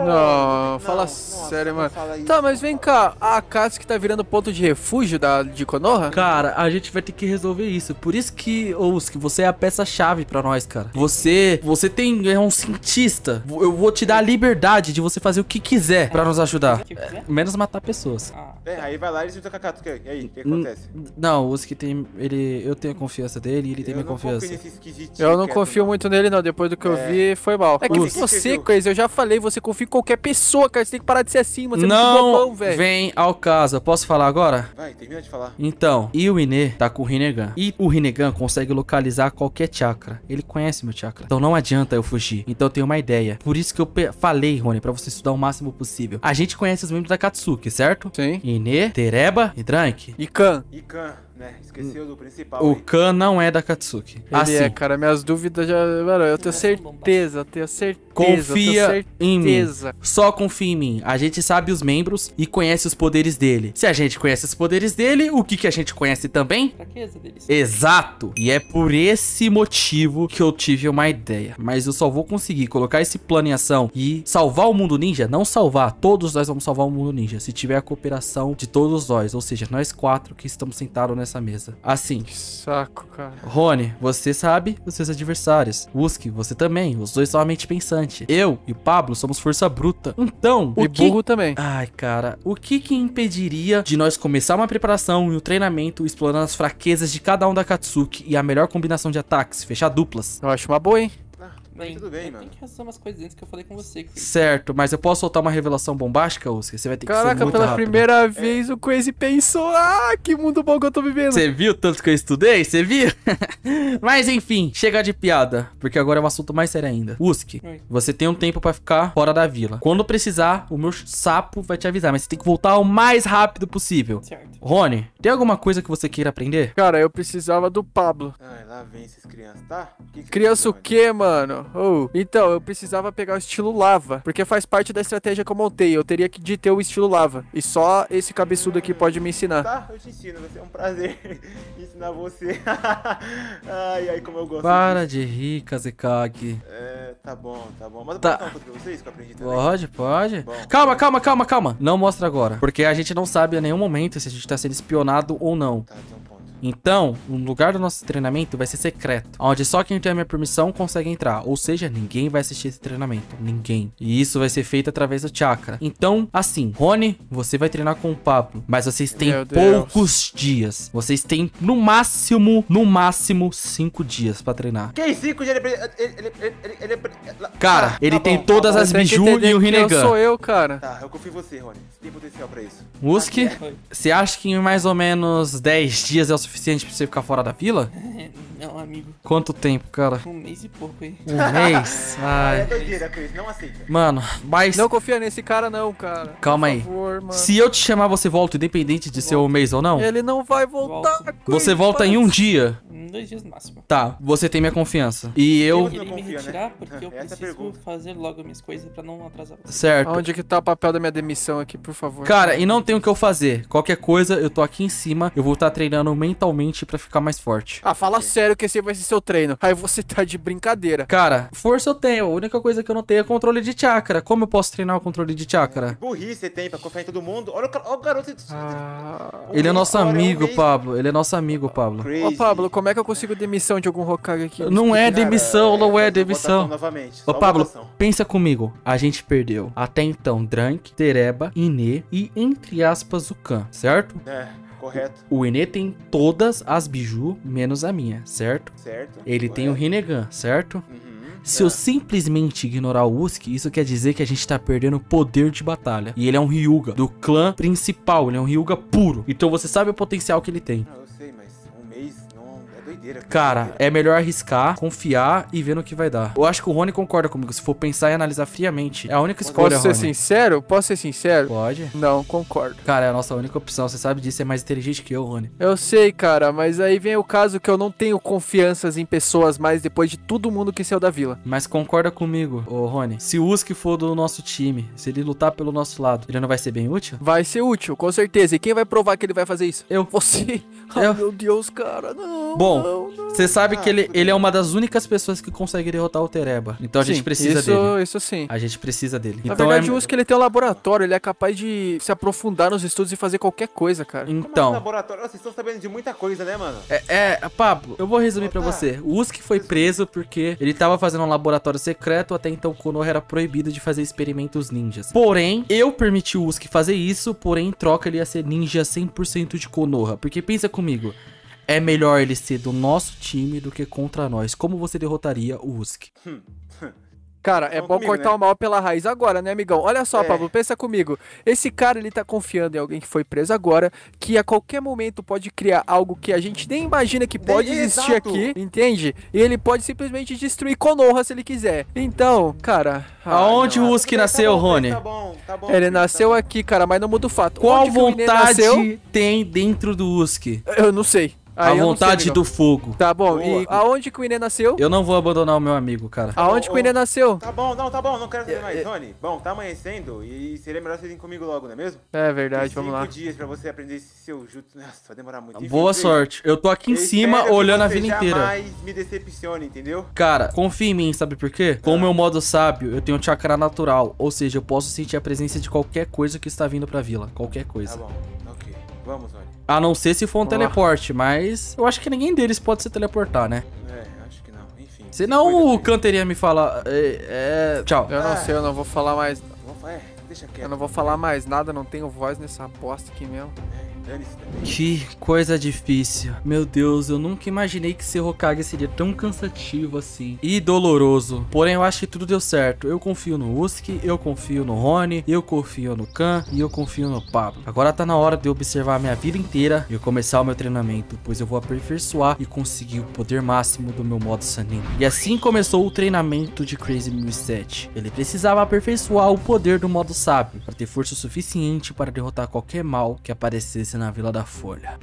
Não, fala nossa, sério, não mano. fala isso, Tá, mas vem cá, a Akatsuki tá virando ponto de refúgio de Konoha? Cara, a gente vai ter que resolver isso. Por isso que, Uski, você é a peça-chave pra nós, cara. Você é um cientista. Eu vou te dar a liberdade de você fazer o que quiser pra nos ajudar. O que quiser? Menos matar pessoas. Ah, Aí vai lá e junta com a Katsuki. E aí, o que acontece? Não, o Uski tem... Eu tenho a confiança dele e ele tem Eu minha não confio confiança. nesse esquisitinho Eu não quieto, confio não. muito nele, não. Depois do que eu vi, foi mal. É que Uski. você, Crazy, eu já falei, você confia em qualquer pessoa, cara. Você tem que parar de ser assim, você é muito Não bobão, velho. vem ao caso. Eu posso falar agora? Vai, termina de falar. Então, e o Inê tá com o Rinnegan. E o Rinnegan consegue localizar qualquer chakra. Ele conhece meu chakra. Então não adianta eu fugir. Então eu tenho uma ideia. Por isso que eu falei, Rony, pra você estudar o máximo possível. A gente conhece os membros da Katsuki, certo? Sim. Inê, Tereba e Drank. E Khan? Ikan, né? Esqueceu do principal. O aí. Khan não é da Katsuki. Ele é, cara. Minhas dúvidas já... Mano, eu tenho certeza, eu tenho certeza. Confia em mim. certeza. Só confia em mim. A gente sabe os membros e conhece os poderes dele. Se a gente conhece os poderes dele, o que a gente conhece também? fraqueza deles. Exato. E é por esse motivo que eu tive uma ideia. Mas eu só vou conseguir colocar esse plano em ação e salvar o mundo ninja. Não salvar. Todos nós vamos salvar o mundo ninja. Se tiver a cooperação de todos nós. Ou seja, nós 4 que estamos sentados nessa mesa. Assim. Que saco, cara. Rony, você sabe os seus adversários. Uski, você também. Os dois são a mente pensante. Eu e Pablo somos força bruta. Então, E burro também. Ai, cara, o que impediria de nós começar uma preparação e um treinamento explorando as fraquezas de cada um da Katsuki e a melhor combinação de ataques, fechar duplas? Eu acho uma boa, hein? Bem, tudo bem, eu mano. tenho que resolver umas coisas antes que eu falei com você. Chris. Certo, mas eu posso soltar uma revelação bombástica, Uski? Você vai ter que ser Caraca, muito pela rápido. primeira vez o Crazy pensou, que mundo bom que eu tô vivendo. Você viu tanto que eu estudei? Você viu? Mas enfim, chega de piada, porque agora é um assunto mais sério ainda. Uski, Oi. você tem um tempo pra ficar fora da vila. Quando precisar, o meu sapo vai te avisar, mas você tem que voltar o mais rápido possível. Certo. Rony, tem alguma coisa que você queira aprender? Cara, eu precisava do Pablo. Ai, lá vem esses crianças, tá? Que Criança o precisa, quê, mano? Então, eu precisava pegar o estilo lava, porque faz parte da estratégia que eu montei. Eu teria que de ter o estilo lava. E só esse cabeçudo aqui pode me ensinar. Tá, eu te ensino, vai ser um prazer ensinar você. Ai, como eu gosto Para disso. de rir, Kazekage. Tá bom. Mas eu Tá. posso dar uma coisa pra vocês que eu aprendi também? Pode. Bom. Calma. Não mostra agora. Porque a gente não sabe a nenhum momento se a gente tá sendo espionado ou não. Tá, tem um ponto. Então, o lugar do nosso treinamento vai ser secreto, onde só quem tem a minha permissão consegue entrar, ou seja, ninguém vai assistir esse treinamento, ninguém. E isso vai ser feito através do chakra. Então, assim, Rony, você vai treinar com o Pablo, mas vocês têm Meu Deus. poucos dias. Vocês têm no máximo 5 dias pra treinar. Que 5 dias ele... Cara, ele tem todas bom. as Você tem que biju entender e o que Rinnegan. Eu sou eu, cara. Tá, eu confio em você, Rony. Você tem potencial pra isso. Uski, Oi. você acha que em mais ou menos 10 dias é o suficiente pra você ficar fora da vila? Não, amigo. Quanto tempo, cara? 1 mês e pouco aí. Um mês? É Ai. doideira, Chris. Não aceita. Mano, mas... Não confia nesse cara não, cara. Calma Por aí. favor, mano. Se eu te chamar, você volta, independente de ser um mês ou não? Ele não vai voltar. Volto. Você volta em um dia. Em 2 dias no máximo. Tá, você tem minha confiança. E eu... Você não Queria me confia, né? retirar porque eu Essa é a preciso pergunta. fazer logo minhas coisas pra não atrasar você. Certo. Onde que tá o papel da minha demissão aqui, por favor? Cara, e não tem o que eu fazer. Qualquer coisa, eu tô aqui em cima. Eu vou estar treinando mentalmente pra ficar mais forte. Fala sério que esse vai ser seu treino. Aí você tá de brincadeira. Cara, força eu tenho. A única coisa que eu não tenho é controle de chakra. Como eu posso treinar o controle de chakra? Burrice você tem pra confiar em todo mundo. Olha o garoto. Ele é nosso Agora, amigo, mês. Pablo. Ele é nosso amigo, Pablo. Crazy. Ô, Pablo, como é que eu consigo demissão de algum Hokage aqui? Não é Cara, demissão, não é fazer demissão. votação novamente. Ô, Só Pablo, votação. pensa comigo. A gente perdeu até então Drank, Tereba, Ine e, entre aspas, o Khan, certo? Correto. O Ine tem todas as biju, menos a minha, certo? Certo. Ele tem o Rinnegan, certo? Uhum. Se eu simplesmente ignorar o Uski, isso quer dizer que a gente tá perdendo poder de batalha. E ele é um Hyuga, do clã principal, ele é um Hyuga puro. Então você sabe o potencial que ele tem. Eu sei, mas um mês não é doideira. Cara, é melhor arriscar, confiar e ver no que vai dar. Eu acho que o Rony concorda comigo. Se for pensar e analisar friamente, é a única escolha, Posso ser Rony. sincero? Posso ser sincero? Pode. Não, concordo. Cara, é a nossa única opção. Você sabe disso, é mais inteligente que eu, Rony. Eu sei, cara, mas aí vem o caso que eu não tenho confianças em pessoas mais depois de todo mundo que saiu da vila. Mas concorda comigo, ô Rony. Se o Uski for do nosso time, se ele lutar pelo nosso lado, ele não vai ser bem útil? Vai ser útil, com certeza. E quem vai provar que ele vai fazer isso? Eu. Você. Eu. Ai, meu Deus, cara, não. Bom, não. você sabe que ele é uma das únicas pessoas que consegue derrotar o Tereba. Então a gente Sim, precisa isso, dele. Isso sim. A gente precisa dele. Na Então verdade, o Uski, ele tem um laboratório, ele é capaz de se aprofundar nos estudos e fazer qualquer coisa, cara. Como é Então, laboratório? Vocês estão sabendo de muita coisa, né, mano? Pablo, eu vou resumir pra Tá. você. O Uski foi preso porque ele tava fazendo um laboratório secreto, até então Konoha era proibido de fazer experimentos ninjas. Porém, eu permiti o Uski fazer isso, porém em troca ele ia ser ninja 100% de Konoha. Porque pensa comigo, é melhor ele ser do nosso time do que contra nós. Como você derrotaria o Uski? Cara, é Vamos bom comigo, cortar né? o mal pela raiz agora, né, amigão? Olha só, É. Pablo, pensa comigo. Esse cara, ele tá confiando em alguém que foi preso agora, que a qualquer momento pode criar algo que a gente nem imagina que pode existir Exato. aqui, entende? E ele pode simplesmente destruir Konoha se ele quiser. Então, cara... Aonde o Uski nasceu, Rony? Tá bom. Ele nasceu aqui, cara, mas não muda o fato. Qual Onde que o Ine nasceu? vontade tem dentro do Uski? Eu não sei. A Aí eu não sei, vontade amigão. do fogo. Tá bom, Boa. e aonde que o Ine nasceu? Eu não vou abandonar o meu amigo, cara. Aonde que o Ine nasceu? Tá bom, não quero saber mais, Rony. Bom, tá amanhecendo e seria melhor vocês irem comigo logo, não é mesmo? É verdade, Tem vamos lá. 5 dias pra você aprender esse seu jutsu. Nossa, vai demorar muito. Enfim, Boa Chris, sorte. Eu tô aqui em eu cima espero que olhando a você vila inteira. jamais me decepcione, entendeu? Cara, confia em mim, sabe por quê? Com o meu modo sábio, eu tenho chakra natural. Ou seja, eu posso sentir a presença de qualquer coisa que está vindo pra vila. Qualquer Tá coisa. bom, ok. Vamos, Rony. A não ser se for um Vamos lá. teleporte, mas eu acho que ninguém deles pode se teleportar, né? Acho que não. Enfim. Senão cuida, o Chris. Khan teria me falar. Tchau. Eu não sei, eu não vou falar mais... Deixa quieto. Eu não vou falar mais nada, não tenho voz nessa bosta aqui mesmo. Dane-se também. Que coisa difícil. Meu Deus, eu nunca imaginei que ser Hokage seria tão cansativo assim. E doloroso. Porém, eu acho que tudo deu certo. Eu confio no Usuke, eu confio no Rony, eu confio no Kan e eu confio no Pablo. Agora tá na hora de eu observar a minha vida inteira e eu começar o meu treinamento, pois eu vou aperfeiçoar e conseguir o poder máximo do meu modo Sannin. E assim começou o treinamento de Crazy 1007. Ele precisava aperfeiçoar o poder do modo sábio para ter força suficiente para derrotar qualquer mal que aparecesse na Vila da Folha.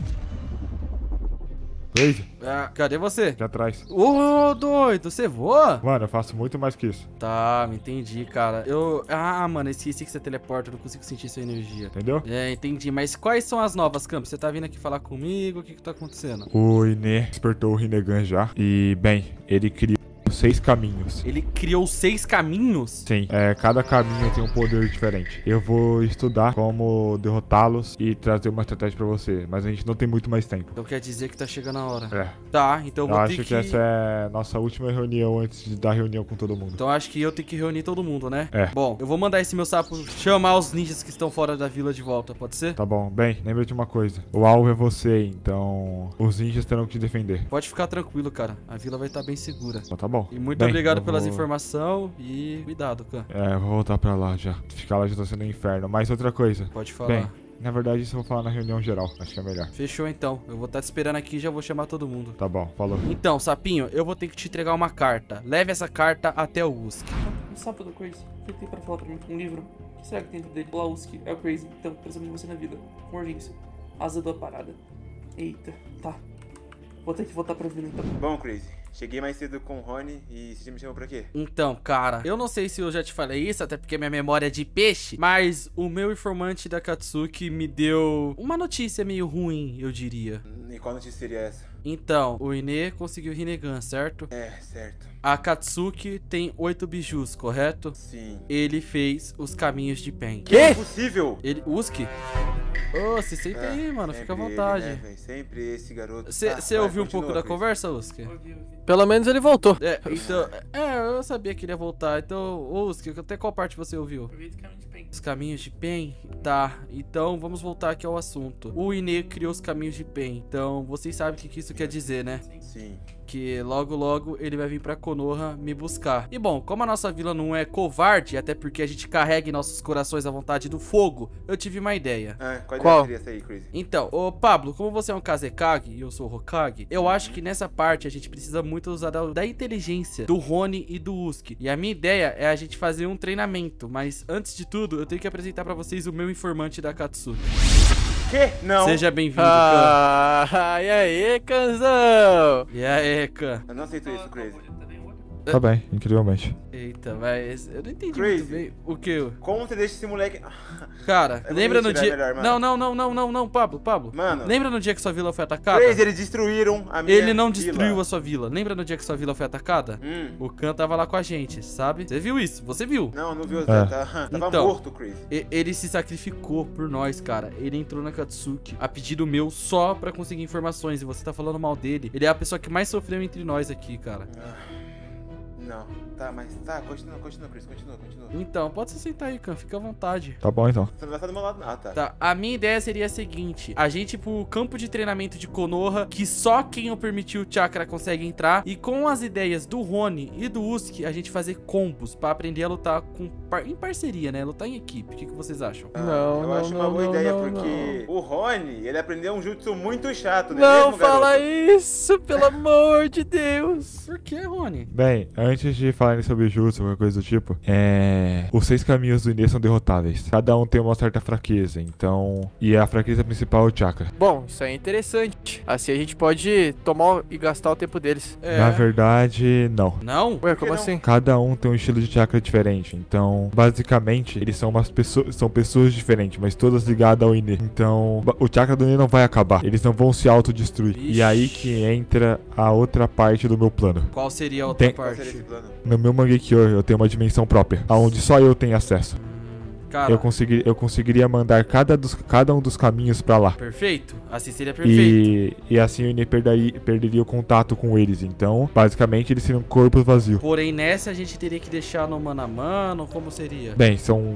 Crazy, Cadê você? aqui atrás. Ô, doido, você voa? Mano, eu faço muito mais que isso. Tá, me entendi, cara. Mano, esqueci que você teleporta, eu não consigo sentir sua energia. Entendeu? Entendi. Mas quais são as novas, Campos? Você tá vindo aqui falar comigo? O que tá acontecendo? O Ine despertou o Rinnegan já. E, bem, ele criou 6 caminhos. Ele criou 6 caminhos? Sim, cada caminho tem um poder diferente. Eu vou estudar como derrotá-los e trazer uma estratégia pra você, mas a gente não tem muito mais tempo. Então quer dizer que tá chegando a hora. É. Tá, então eu Eu vou acho ter que essa é a nossa última reunião antes de dar reunião com todo mundo. Então acho que eu tenho que reunir todo mundo, né? É. Bom, eu vou mandar esse meu sapo chamar os ninjas que estão fora da vila de volta, pode ser? Tá bom, bem, lembra de uma coisa. O alvo é você, então os ninjas terão que te defender. Pode ficar tranquilo, cara. A vila vai estar bem segura. Então tá bom. E muito Bem, obrigado eu pelas vou- informações e cuidado, Kan. Eu vou voltar pra lá já. Ficar lá já tá sendo um inferno. Mas outra coisa. Pode falar. Bem, na verdade isso eu vou falar na reunião geral. Acho que é melhor. Fechou então. Eu vou estar te esperando aqui e já vou chamar todo mundo. Tá bom, falou. Então, sapinho, eu vou ter que te entregar uma carta. Leve essa carta até o Usuke. O sapo do Crazy, o que tem pra falar pra mim? Um livro. O que será que tem dentro dele? Olá, Usuke, é o Crazy. Então, precisamos de você na vida. Com urgência. Asa da parada. Eita, tá. Vou ter que voltar pra vila então. Bom, Crazy, cheguei mais cedo com o Rony e você me chamou pra quê? Então, cara, eu não sei se eu já te falei isso, até porque minha memória é de peixe, mas o meu informante da Katsuki me deu uma notícia meio ruim, eu diria. E qual notícia seria essa? Então, o Ine conseguiu o Rinnegan, certo? É, certo. A Katsuki tem 8 bijus, correto? Sim. Ele fez os caminhos de Pen. É impossível! Ele... Usuke? Ô, se senta aí, mano, fica à sempre vontade. Ele, né, véi? Sempre esse garoto. Você Vai, ouviu um continua, pouco da Crazy. conversa, Usuke? Ouvi. Pelo menos ele voltou. Eu sabia que ele ia voltar. Então, Usuke, até qual parte você ouviu? Ouvi do caminho de Pen. Os caminhos de Pen? Tá, então vamos voltar aqui ao assunto. O Ine criou os caminhos de Pen. Então, vocês sabem o que isso quer dizer, né? Sim. Que logo logo ele vai vir pra Konoha me buscar. E bom, como a nossa vila não é covarde, até porque a gente carrega em nossos corações a vontade do fogo, eu tive uma ideia. Qual seria essa aí, Crazy? Então, ô Pablo, como você é um Kazekage e eu sou o Hokage, eu acho que nessa parte a gente precisa muito usar da inteligência do Rony e do Usuke. E a minha ideia é a gente fazer um treinamento, mas antes de tudo, eu tenho que apresentar pra vocês o meu informante da Katsuki. Que? Não. Seja bem-vindo, Kan. E aí, Kanzão? E aí, Kan? Eu não aceito isso, Crazy. Tá bem, incrivelmente. Eita, mas eu não entendi Crazy. muito bem o que. Como você deixa esse moleque... Cara, Eu vou lembra me no tirar dia. melhor, mano. Não, Pablo. Mano. Lembra no dia que sua vila foi atacada? Crazy, eles destruíram a minha Ele não vila. destruiu a sua vila. Lembra no dia que sua vila foi atacada? O Kan tava lá com a gente, sabe? Você viu isso? Você viu? Não viu. É. Tava Então. morto, Crazy. Ele se sacrificou por nós, cara. Ele entrou na Katsuki a pedido meu só pra conseguir informações. E você tá falando mal dele. Ele é a pessoa que mais sofreu entre nós aqui, cara. Não. Tá, mas tá, continua, Crazy, continua. Então, pode se sentar aí, Kan. Fica à vontade. Tá bom então. Você não vai estar do meu lado, não. Ah, tá. Tá, a minha ideia seria a seguinte: a gente ir pro campo de treinamento de Konoha, que só quem o permitiu o chakra consegue entrar, e com as ideias do Rony e do Usuke, a gente fazer combos pra aprender a lutar em parceria, né? Lutar em equipe. O que vocês acham? Eu acho uma boa ideia, porque o Rony, ele aprendeu um jutsu muito chato, né? Não mesmo, fala garoto? isso, pelo amor de Deus. Por que, Rony? Bem, antes de falarem sobre jutsu, qualquer coisa do tipo, os 6 caminhos do Ine são derrotáveis. Cada um tem uma certa fraqueza, então... E a fraqueza principal é o chakra. Bom, isso aí é interessante. Assim a gente pode tomar e gastar o tempo deles. Na verdade, não. Não? Ué, como não? assim? Cada um tem um estilo de chakra diferente. Então, basicamente, eles são pessoas diferentes, mas todas ligadas ao Ine. Então, o chakra do Ine não vai acabar. Eles não vão se autodestruir. Ixi. E aí que entra a outra parte do meu plano. Qual seria a outra Tem- Qual seria parte? esse plano? No meu Mangekyo, eu tenho uma dimensão própria, aonde só eu tenho acesso. Cara, eu conseguiria mandar cada um dos caminhos pra lá. perfeito. Assim seria perfeito. E assim o Ine perderia o contato com eles. Então, basicamente, eles seriam corpos vazios. Porém, nessa a gente teria que deixar no mano a mano. Como seria? Bem, são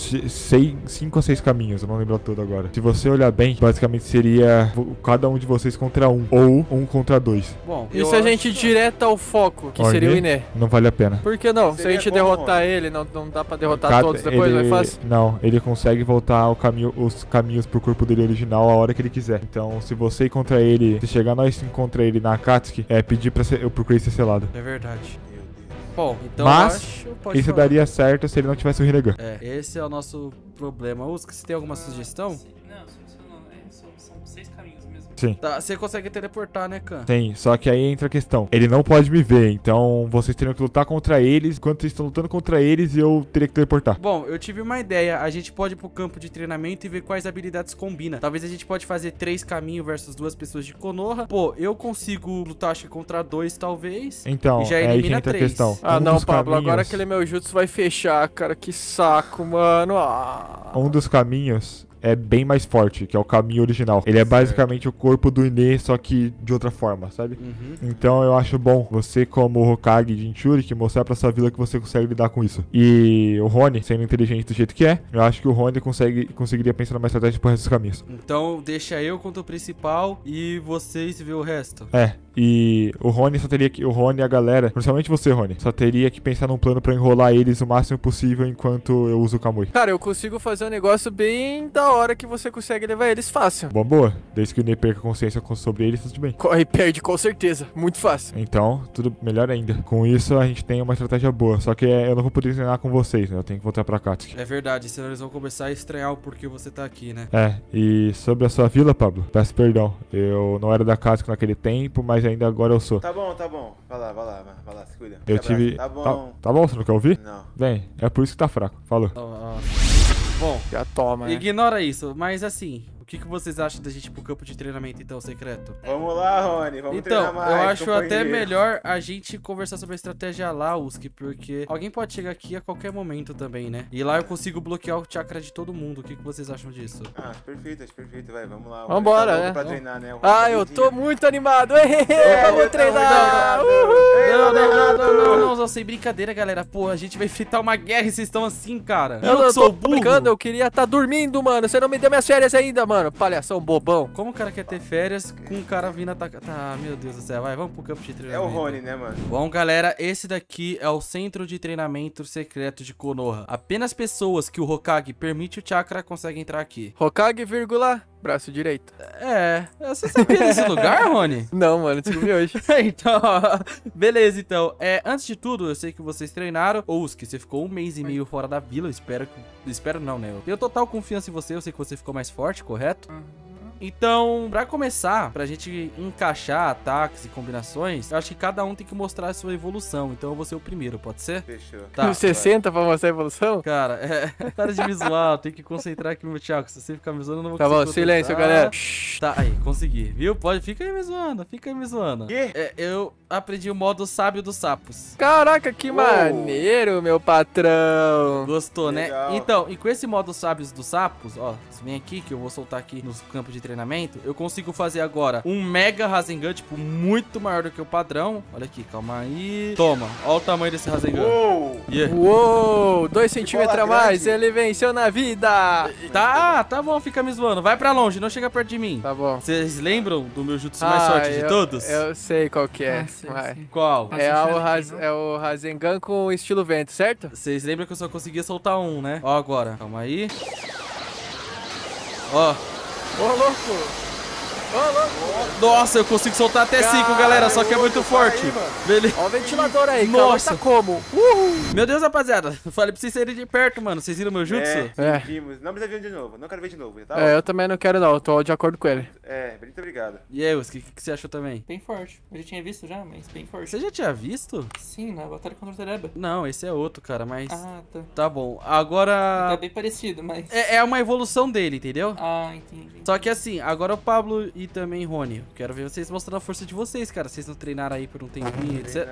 5 ou 6 caminhos, eu não lembro todo agora. Se você olhar bem, basicamente seria cada um de vocês contra um, ou um contra 2. Bom, E eu se a acho- gente direto ao foco, que Ó, seria o Ine? Iné? Não vale a pena. Por que não? Se a Seria gente como, derrotar Rony? ele, não dá pra derrotar Cada- todos depois, ele- mais fácil? Não, ele consegue voltar os caminhos pro corpo dele original a hora que ele quiser. Então, se você ir contra ele, se chegar nós contra ele na Akatsuki, é pedir pro Chris ser selado. É verdade. Meu Deus. Bom, então Mas, eu acho... Pode Isso falar. daria certo se ele não tivesse o Rinnegan. É, esse é o nosso problema. Uska, você tem alguma sugestão? Não, são 6 caminhos mesmo. Sim. Tá, você consegue teleportar, né, Khan? Tem, só que aí entra a questão. Ele não pode me ver, então vocês teriam que lutar contra eles. Enquanto vocês estão lutando contra eles, eu teria que teleportar. Bom, eu tive uma ideia. A gente pode ir pro campo de treinamento e ver quais habilidades combina. Talvez a gente pode fazer 3 caminhos versus 2 pessoas de Konoha. Pô, eu consigo lutar, acho que contra 2, talvez. Então, E já é aí que elimina entra a 3. questão. Ah, Um não, dos Pablo, agora caminhos- aquele meu jutsu vai fechar, cara. Que saco, mano. Ah. Um dos caminhos é bem mais forte, que é o caminho original. Ele é basicamente o corpo do Ine, só que de outra forma, sabe? Uhum. Então eu acho bom você, como Hokage de Jinchuriki, mostrar pra sua vila que você consegue lidar com isso. E o Rony, sendo inteligente do jeito que é, eu acho que o Rony conseguiria pensar numa estratégia pro resto dos caminhos. Então, deixa eu contra o principal e vocês vê o resto. É, e o Rony só teria que... O Rony e a galera, principalmente você, Rony, só teria que pensar num plano pra enrolar eles o máximo possível enquanto eu uso o Kamui. Cara, eu consigo fazer um negócio bem da hora que você consegue levar eles fácil. Bom, boa. Desde que o Ine perca consciência sobre eles, tudo bem. Corre, perde, com certeza. Muito fácil. Então, tudo melhor ainda. Com isso, a gente tem uma estratégia boa. Só que eu não vou poder treinar com vocês, né? Eu tenho que voltar pra Akatsuki. É verdade, senão eles vão começar a estranhar o porquê você tá aqui, né? É, e sobre a sua vila, Pablo, peço perdão. Eu não era da Akatsuki naquele tempo, mas ainda agora eu sou. Tá bom, tá bom. Vai lá, se cuida. Eu Abraço. tive... Tá bom. Tá bom, você não quer ouvir? Não. Bem, é por isso que tá fraco. Falou. Bom, Já toma, né? ignora isso, mas assim, o que vocês acham da gente ir pro campo de treinamento, então, secreto? Vamos lá, Rony. Vamos Então, treinar mais. eu acho até companheiro. melhor a gente conversar sobre a estratégia lá, Uski, porque alguém pode chegar aqui a qualquer momento também, né? E lá eu consigo bloquear o chakra de todo mundo. O que vocês acham disso? Ah, acho perfeito, vai, vamos lá. Vambora, Tá louco né? Pra treinar, né? Ah, eu tô muito animado. Vamos treinar. Não, sem brincadeira, galera. Pô, a gente vai enfrentar uma guerra e vocês estão assim, cara. Eu que não sou tô brincando, eu queria estar dormindo, mano. Você não me deu minhas férias ainda, mano. Palhação bobão. Como o cara quer ter férias com um cara vindo atacar? Tá, meu Deus do céu. Vai, vamos pro campo de É treinamento. o Rony, né, mano? Bom, galera, esse daqui é o centro de treinamento secreto de Konoha. Apenas pessoas que o Hokage permite o chakra conseguem entrar aqui. Hokage, vírgula, braço direito. É, você sabia desse lugar, Rony? Não, mano, descobri hoje. Então, beleza, então. Antes de tudo, eu sei que vocês treinaram. Uski, você ficou 1 mês e meio fora da vila. Eu espero que... Espero não, né? Eu tenho total confiança em você. Eu sei que você ficou mais forte, correto? Então, pra começar, pra gente encaixar ataques e combinações, eu acho que cada um tem que mostrar a sua evolução. Então eu vou ser o primeiro, pode ser? Fechou. Tá. No 60 pra mostrar a evolução? Cara, para de me zoar, eu tenho que concentrar aqui no meu chakra. Se você ficar me zoando, eu não vou Tá conseguir bom, silêncio, concentrar. galera. Tá, aí, consegui, viu? Fica aí me zoando, fica aí me zoando. Quê? Eu aprendi o modo sábio dos sapos. Caraca, que Uou. maneiro, meu patrão. Gostou, Legal. né? Então, e com esse modo sábios dos sapos, ó, você vem aqui que eu vou soltar aqui nos campos de treinamento, eu consigo fazer agora um mega Rasengan, tipo, muito maior do que o padrão. Olha aqui, calma aí. Toma, olha o tamanho desse Rasengan. Uou! Yeah. Uou, 2 centímetros a bola mais, grande. ele venceu na vida. Tá bom, fica me zoando. Vai pra longe, não chega perto de mim. Tá bom. Vocês lembram do meu jutsu mais forte de todos? Eu sei qual que é. Ah, sei, Vai. sei. Qual? É o Rasengan com estilo vento, certo? Vocês lembram que eu só conseguia soltar um, né? Ó agora, calma aí. Ó. Ô, louco. Ô, louco. Nossa, eu consigo soltar até 5, galera, só que é muito forte. Beleza. Ó o ventilador aí, Nossa. Nossa. Tá como? Meu Deus, rapaziada. Eu falei pra vocês saírem de perto, mano. Vocês viram meu jutsu? É. Vimos. Não precisa ver de novo. Não quero ver de novo, tá? É, eu também não quero não, eu tô de acordo com ele. Muito obrigado. E aí, o que você achou também? Bem forte. Eu já tinha visto já, mas bem forte. Você já tinha visto? Sim, na batalha contra o Tereba. Não, esse é outro, cara, mas... Ah, tá. Tá bom. Agora... Tá bem parecido, mas... É uma evolução dele, entendeu? Ah, entendi. Só que assim, agora o Pablo e também Rony. Quero ver vocês mostrando a força de vocês, cara. Vocês não treinaram aí por um tempinho, etc.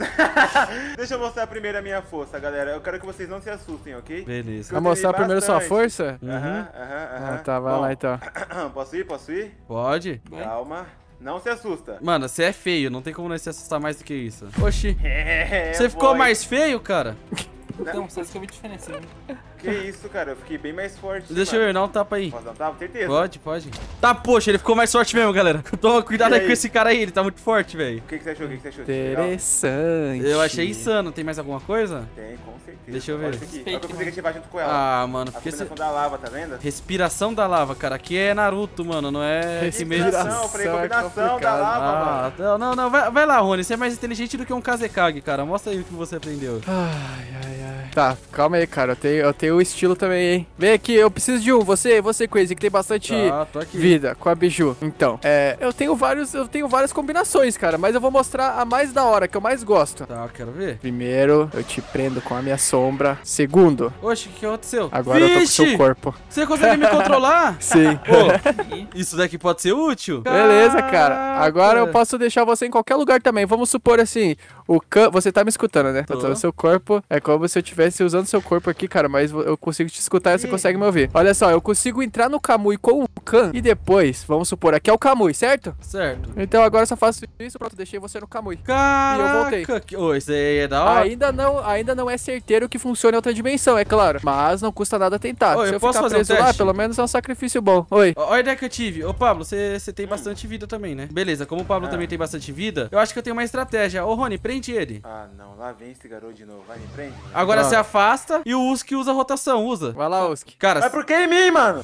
Deixa eu mostrar primeiro a minha força, galera. Eu quero que vocês não se assustem, ok? Beleza. Vai mostrar primeiro sua força? Aham. Ah, tá, vai lá então. Posso ir? Posso ir? Pode? Vai. Calma. Não se assusta. Mano, você é feio, não tem como não se assustar mais do que isso. Oxi. É, Você ficou boy. mais feio, cara? Então, só isso que eu vi diferença, né? Que isso, cara? Eu fiquei bem mais forte. Deixa eu ver, dá um tapa aí. Posso dar um tapa? Certeza. Pode, pode. Tá, poxa, ele ficou mais forte mesmo, galera. Toma cuidado E aí aí? com esse cara aí, ele tá muito forte, velho. O que você achou? O que você achou? Legal? Interessante. Eu achei insano. Tem mais alguma coisa? Tem, com certeza. Deixa eu ver. Olha isso aqui. Olha o que eu consegui ativar junto com ela. Ah, mano, A porque você... combinação da lava, tá vendo? Respiração da lava, cara. Aqui é Naruto, mano, não é... que mesmo- Combinação, eu falei é combinação da complicado. lava, mano. Não, vai lá, Rony. Você é mais inteligente do que um Kazekage, cara. Mostra aí o que você aprendeu. Ai, ai, ai. Tá, calma aí, cara. Eu tenho o estilo também, hein? Vem aqui, eu preciso de um. Você, Crazy, que tem bastante Tô aqui. vida com a Biju. Então, eu tenho várias combinações, cara, mas eu vou mostrar a mais da hora, que eu mais gosto. Tá, eu quero ver. Primeiro, eu te prendo com a minha sombra. Segundo, Oxe, o que aconteceu? agora eu tô com o seu corpo. Você consegue me controlar? Sim. Pô, isso daqui pode ser útil? Beleza, cara. Caraca. Agora eu posso deixar você em qualquer lugar também. Vamos supor assim, você tá me escutando, né? Tô. Tô usando seu corpo. É como se eu estivesse usando seu corpo aqui, cara, mas eu consigo te escutar e você consegue me ouvir. Olha só, eu consigo entrar no Kamui com o Kan e depois, vamos supor, aqui é o Kamui, certo? Certo. Então agora eu só faço isso, pronto, deixei você no Kamui. Caraca. E eu voltei. Ô, isso aí é da hora. Ainda não é certeiro que funcione em outra dimensão, é claro. Mas não custa nada tentar. Ô, Se eu eu posso ficar fazer um preso lá, teste? pelo menos é um sacrifício bom. Oi. Olha a ideia que eu tive. Ô, Pablo, você tem bastante vida também, né? Beleza, como o Pablo também tem bastante vida, eu acho que eu tenho uma estratégia. Ô, Rony, prende ele. Ah, não. Lá vem esse garoto de novo. Vai, me prende. Agora Ah. você afasta e o Uski usa a rotação, usa. Vai lá, Uski. Cara, Mas por que em mim, mano?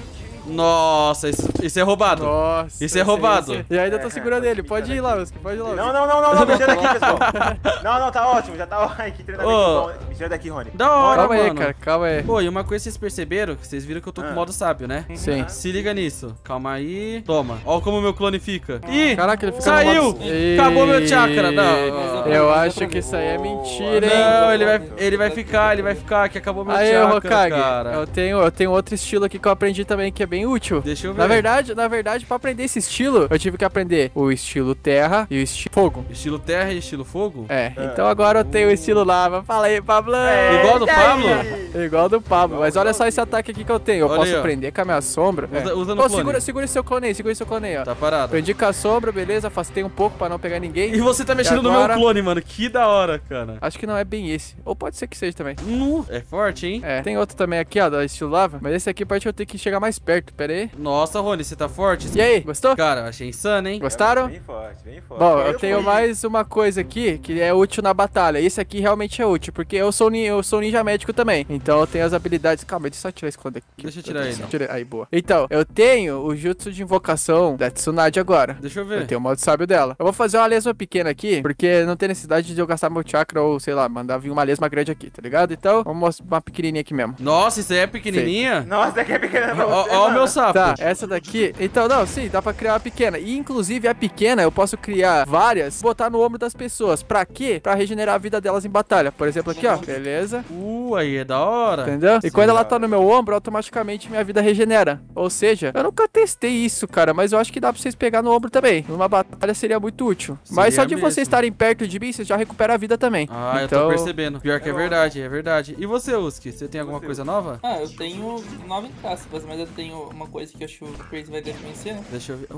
nossa, isso é roubado. Nossa. Isso é roubado. E ainda tô segurando É, ele. Pode ir lá, Uski. Pode ir lá, Uski. Não, me tira daqui, pessoal. Não, tá ótimo, já tá ótimo. Ai, que treinamento Ô. bom. Me tira daqui, Rony. Da hora, Calma aí, mano. cara. Calma aí. Pô, e uma coisa que vocês perceberam, que vocês viram que eu tô com o modo sábio, né? Sim. Se liga nisso. Calma aí. Toma. Ó como o meu clone fica. Ih, Caraca, ele fica saiu. no modo- Acabou meu chakra. Não. Eu acho que isso aí é mentira, hein? Não, ele vai ficar, que acabou meu Aí, chakra, Hokage, cara. eu tenho outro estilo aqui que eu aprendi também que é bem útil. Deixa eu ver. Na verdade, pra aprender esse estilo, eu tive que aprender o estilo terra e o estilo fogo. Estilo terra e estilo fogo? Então agora eu tenho o estilo lava. Fala aí, Pablo. Igual do Pablo? Igual do Pablo. Mas olha só esse ataque aqui que eu tenho. Eu Olha posso aí, ó. prender com a minha sombra. Usa no Ô, clone. segura esse seu clone aí, ó. Tá parado. Prendi com a sombra, beleza. Afastei um pouco pra não pegar ninguém. E você tá mexendo E no agora? meu clone, mano. Que da hora, cara. Acho que não é bem esse. Ou pode ser que seja também. É forte, hein? Tem outro também aqui, ó, da estilo lava. Mas esse aqui pode eu ter que chegar mais perto. Pera aí. Nossa, Rony, você tá forte? E aí, gostou? Cara, eu achei insano, hein? Gostaram? Bem forte, bem forte. Bom, eu tenho mais uma coisa aqui que é útil na batalha. Esse aqui realmente é útil, porque eu sou ninja médico também. Então eu tenho as habilidades. Calma, deixa eu só tirar esse clone aqui. Deixa eu tirar ele. Aí, boa. Então, eu tenho o jutsu de invocação da Tsunade agora. Deixa eu Eu ver. tenho o modo sábio dela. Eu vou fazer uma lesma pequena aqui, porque não tem necessidade de eu gastar meu chakra ou, sei lá, mandar vir uma lesma grande aqui, tá ligado? Então, vamos mostrar uma pequenininha aqui mesmo. Nossa, isso aí é pequenininha? Nossa, daqui é pequena pra você, Ó o mano. meu sapo. Tá, essa daqui. Então, não, sim, dá pra criar uma pequena. E inclusive a pequena eu posso criar várias, botar no ombro das pessoas. Pra quê? Pra regenerar a vida delas em batalha. Por exemplo, aqui, ó. Beleza. Aí é da hora. Entendeu? E quando ela tá no meu ombro, automaticamente minha vida regenera. Ou seja, eu nunca testei isso, cara, mas eu acho que dá pra vocês pegar no ombro também. Numa batalha seria muito útil. Mas só Seria de mesmo. vocês estarem perto de mim, vocês já recuperam a vida também. Ah, eu então, tô percebendo. Pior que é verdade, é verdade. E você, Uski? Você tem alguma coisa nova? Ah, eu tenho 9 claspas, mas eu tenho uma coisa que eu acho que o Crazy vai conhecer, né? Deixa eu ver.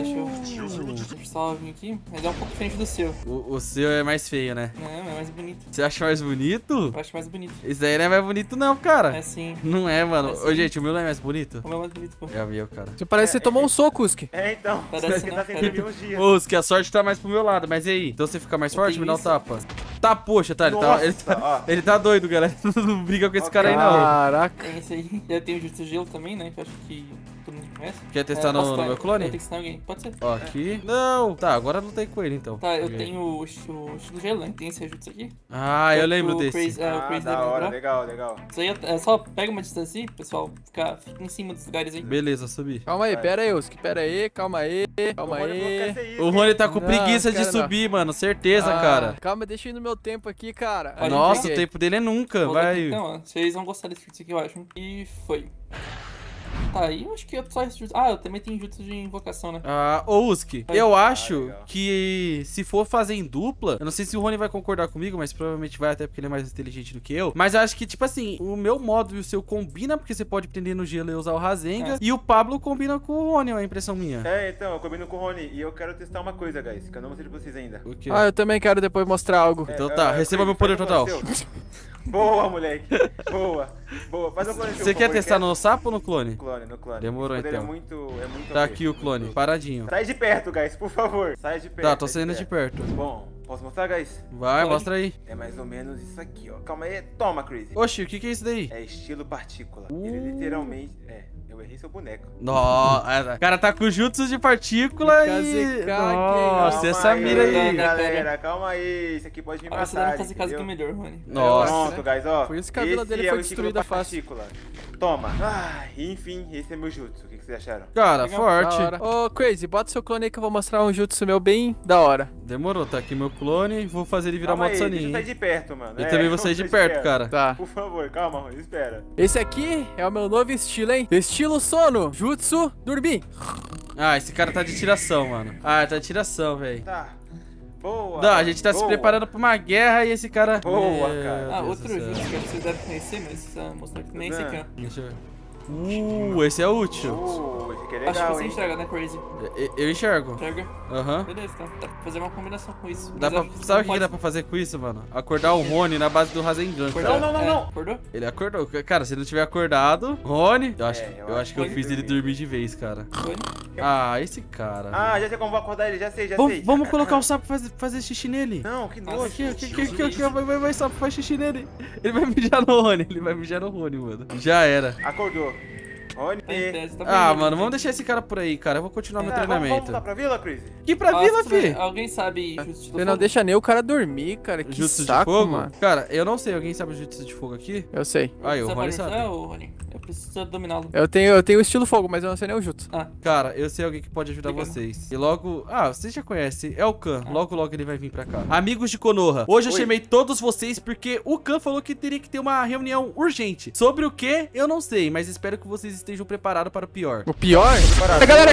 Deixa eu só vir aqui, mas é um pouco diferente do seu. O seu é mais feio, né? Não, é mais bonito. Você acha mais bonito? Eu acho mais bonito. Isso aí não é mais bonito não, cara. É sim. Não é, mano. É Ô, sim. gente, o meu não é mais bonito? O meu é mais bonito, pô. É o meu, cara. você parece que você tomou um soco, Uski. Então. Parece que não, tá sem cara. dormir uns dias. Uski, a sorte tá mais pro meu lado, mas e aí? Então você fica mais Eu forte? tenho Me dá um isso. tapa. Tá, poxa, tá, Nossa, ó. ele tá doido, galera. Não briga com esse cara aí, não. Caraca. Tem esse aí. Eu tenho o Jutsu Gelo também, né? Que eu acho que todo mundo conhece. Quer testar posso no tá, meu clone? Eu tenho que ensinar alguém. Pode ser. Ó, aqui. Não. Tá, agora eu lutei com ele, então. Tá, eu Ok. tenho o estilo gelo, né? Tem esse jutsu aqui. Ah, eu lembro O desse. Crazy, o Ah, Crazy da deve hora, lembrar. legal, legal. Isso aí é só pega uma distância aí, pessoal. Fica em cima dos lugares aí. Beleza, subi. Calma aí, pera aí, Uski. Pera aí, calma aí. Calma aí. O Rony tá com Não, preguiça de cara, não. subir, mano. Certeza, Ah, cara. Calma, deixa eu ir no meu tempo aqui, cara. Pode Nossa, o Peguei. tempo dele é nunca. Vou dar aqui, Vai. então, ó. Vocês vão gostar desse jutsu aqui, eu acho. E foi. Tá, e eu acho que eu só esse jutsu. Ah, eu também tenho jutsu de invocação, né? Ah, ô Uski, eu acho legal. que se for fazer em dupla, eu não sei se o Rony vai concordar comigo, mas provavelmente vai, até porque ele é mais inteligente do que eu. Mas eu acho que, tipo assim, o meu modo e o seu combina, porque você pode prender no gelo e usar o Rasengan. E o Pablo combina com o Rony, é a impressão minha. É, então, eu combino com o Rony e eu quero testar uma coisa, guys, que eu não mostrei pra vocês ainda. O quê? Ah, eu também quero depois mostrar algo. Então tá, receba meu poder total. Boa, moleque. Boa. Boa. Faz um clone. Você quer testar no sapo ou no clone? No clone. Demorou, Esse poder então. É muito Tá OP. aqui o clone, paradinho. Sai de perto, guys, por favor. Sai de perto. Tá, tô sai saindo de perto. Bom, posso mostrar, guys? Vai, Pode. mostra aí. É mais ou menos isso aqui, ó. Calma aí. Toma, Crazy. Oxi, o que que é isso daí? É estilo partícula. Ele literalmente... eu errei seu boneco. Nossa, o cara tá com jutsu de partícula e... KZK, Nossa, Calma essa mira aí. galera. Calma aí. Isso aqui pode vir Agora você deve matar, fazer caso que é entendeu? melhor, Rony. Nossa. Pronto, guys, ó. Por isso que a vila dele Esse foi o estilo destruída fácil. partícula. Toma. Enfim, esse é meu jutsu. O que vocês acharam? Cara, Legal. forte. Da hora. Ô, Crazy, bota seu clone aí que eu vou mostrar um jutsu meu bem da hora. Demorou, tá aqui meu clone. Vou fazer ele virar Calma moto aí, deixa eu Sanin. sair de perto, mano. Eu também vou sair de perto, cara. Tá. Por favor, calma, Rony, espera. Esse aqui é o meu novo estilo, hein? Estilo sono, jutsu, dormir. Ah, esse cara tá de tiração, mano. Ah, tá de tiração, velho. Tá. Boa. Não, a gente tá se boa. preparando pra uma guerra e esse cara... Boa, Meu cara. Ah, Deus outro do céu. jutsu que vocês devem conhecer, mas mostrar que nem esse aqui, ó. Deixa eu ver. Esse é útil. Esse aqui é Acho que legal, você hein? enxerga, né, Crazy? Eu enxergo. Enxerga? Aham. Beleza, então. Dá pra fazer uma combinação com isso. Dá pra... Sabe o que dá pra fazer com isso, mano? Acordar o Rony na base do Rasengan, cara. Não. Acordou? Ele acordou. Cara, se ele não tiver acordado... Rony... Eu acho que eu que fiz ele dormir de vez, cara. Rony? Ah, esse cara. Já sei como vou acordar ele, já sei. Vamos colocar o sapo pra fazer xixi nele. Não, que nojo. Aqui, vai, sapo, faz xixi nele. Ele vai mijar no Rony, mano. Já era. Acordou. Rony. Tá em tese, tá Ah, bonito, mano, vamos gente. deixar esse cara por aí, cara. Eu vou continuar meu Vamos treinamento. voltar pra vila, Chris? Que pra vila, fi? Alguém sabe jutsu do Você não fogo? deixa nem o cara dormir, cara. Que Jutsu de saco, fogo? mano. Cara, eu não sei. Alguém sabe o jutsu de fogo aqui? Eu sei. Aí, o Você Rony pode- sabe. É, o Rony. Eu preciso dominá-lo. Eu tenho o estilo fogo, mas eu não sei nem o jutsu. Ah, Cara, eu sei alguém que pode ajudar Diga. vocês. E logo... Ah, vocês já conhecem. É o Khan. Logo ele vai vir pra cá. Amigos de Konoha. Hoje eu Oi. chamei todos vocês porque o Khan falou que teria que ter uma reunião urgente. Sobre o que, eu não sei. Mas espero que vocês estejam preparados para o pior. O pior? Galera!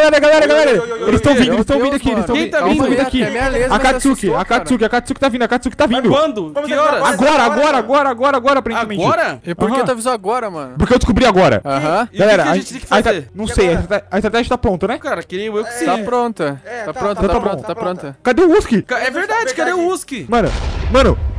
Eles estão vindo, Meu eles estão vindo Deus, aqui, eles estão Quem tá vindo vindo? aqui. Até minha lesa A me Katsuki, assustou, a Katsuki tá vindo, a Katsuki tá vindo. Quando? Vamos Que tentar horas? fazer- Agora, aparentemente. Agora? E por que Aham. tu avisou agora, mano? Porque eu descobri agora. Aham. E Galera, o que a gente tem que fazer? não sei, a estratégia tá pronta, né? Cara, queria eu que sim. Tá pronta. É, Tá tá pronta, bom, tá tá pronta, bom, tá tá pronta. Cadê o Uski? É verdade, cadê o Uski? Mano,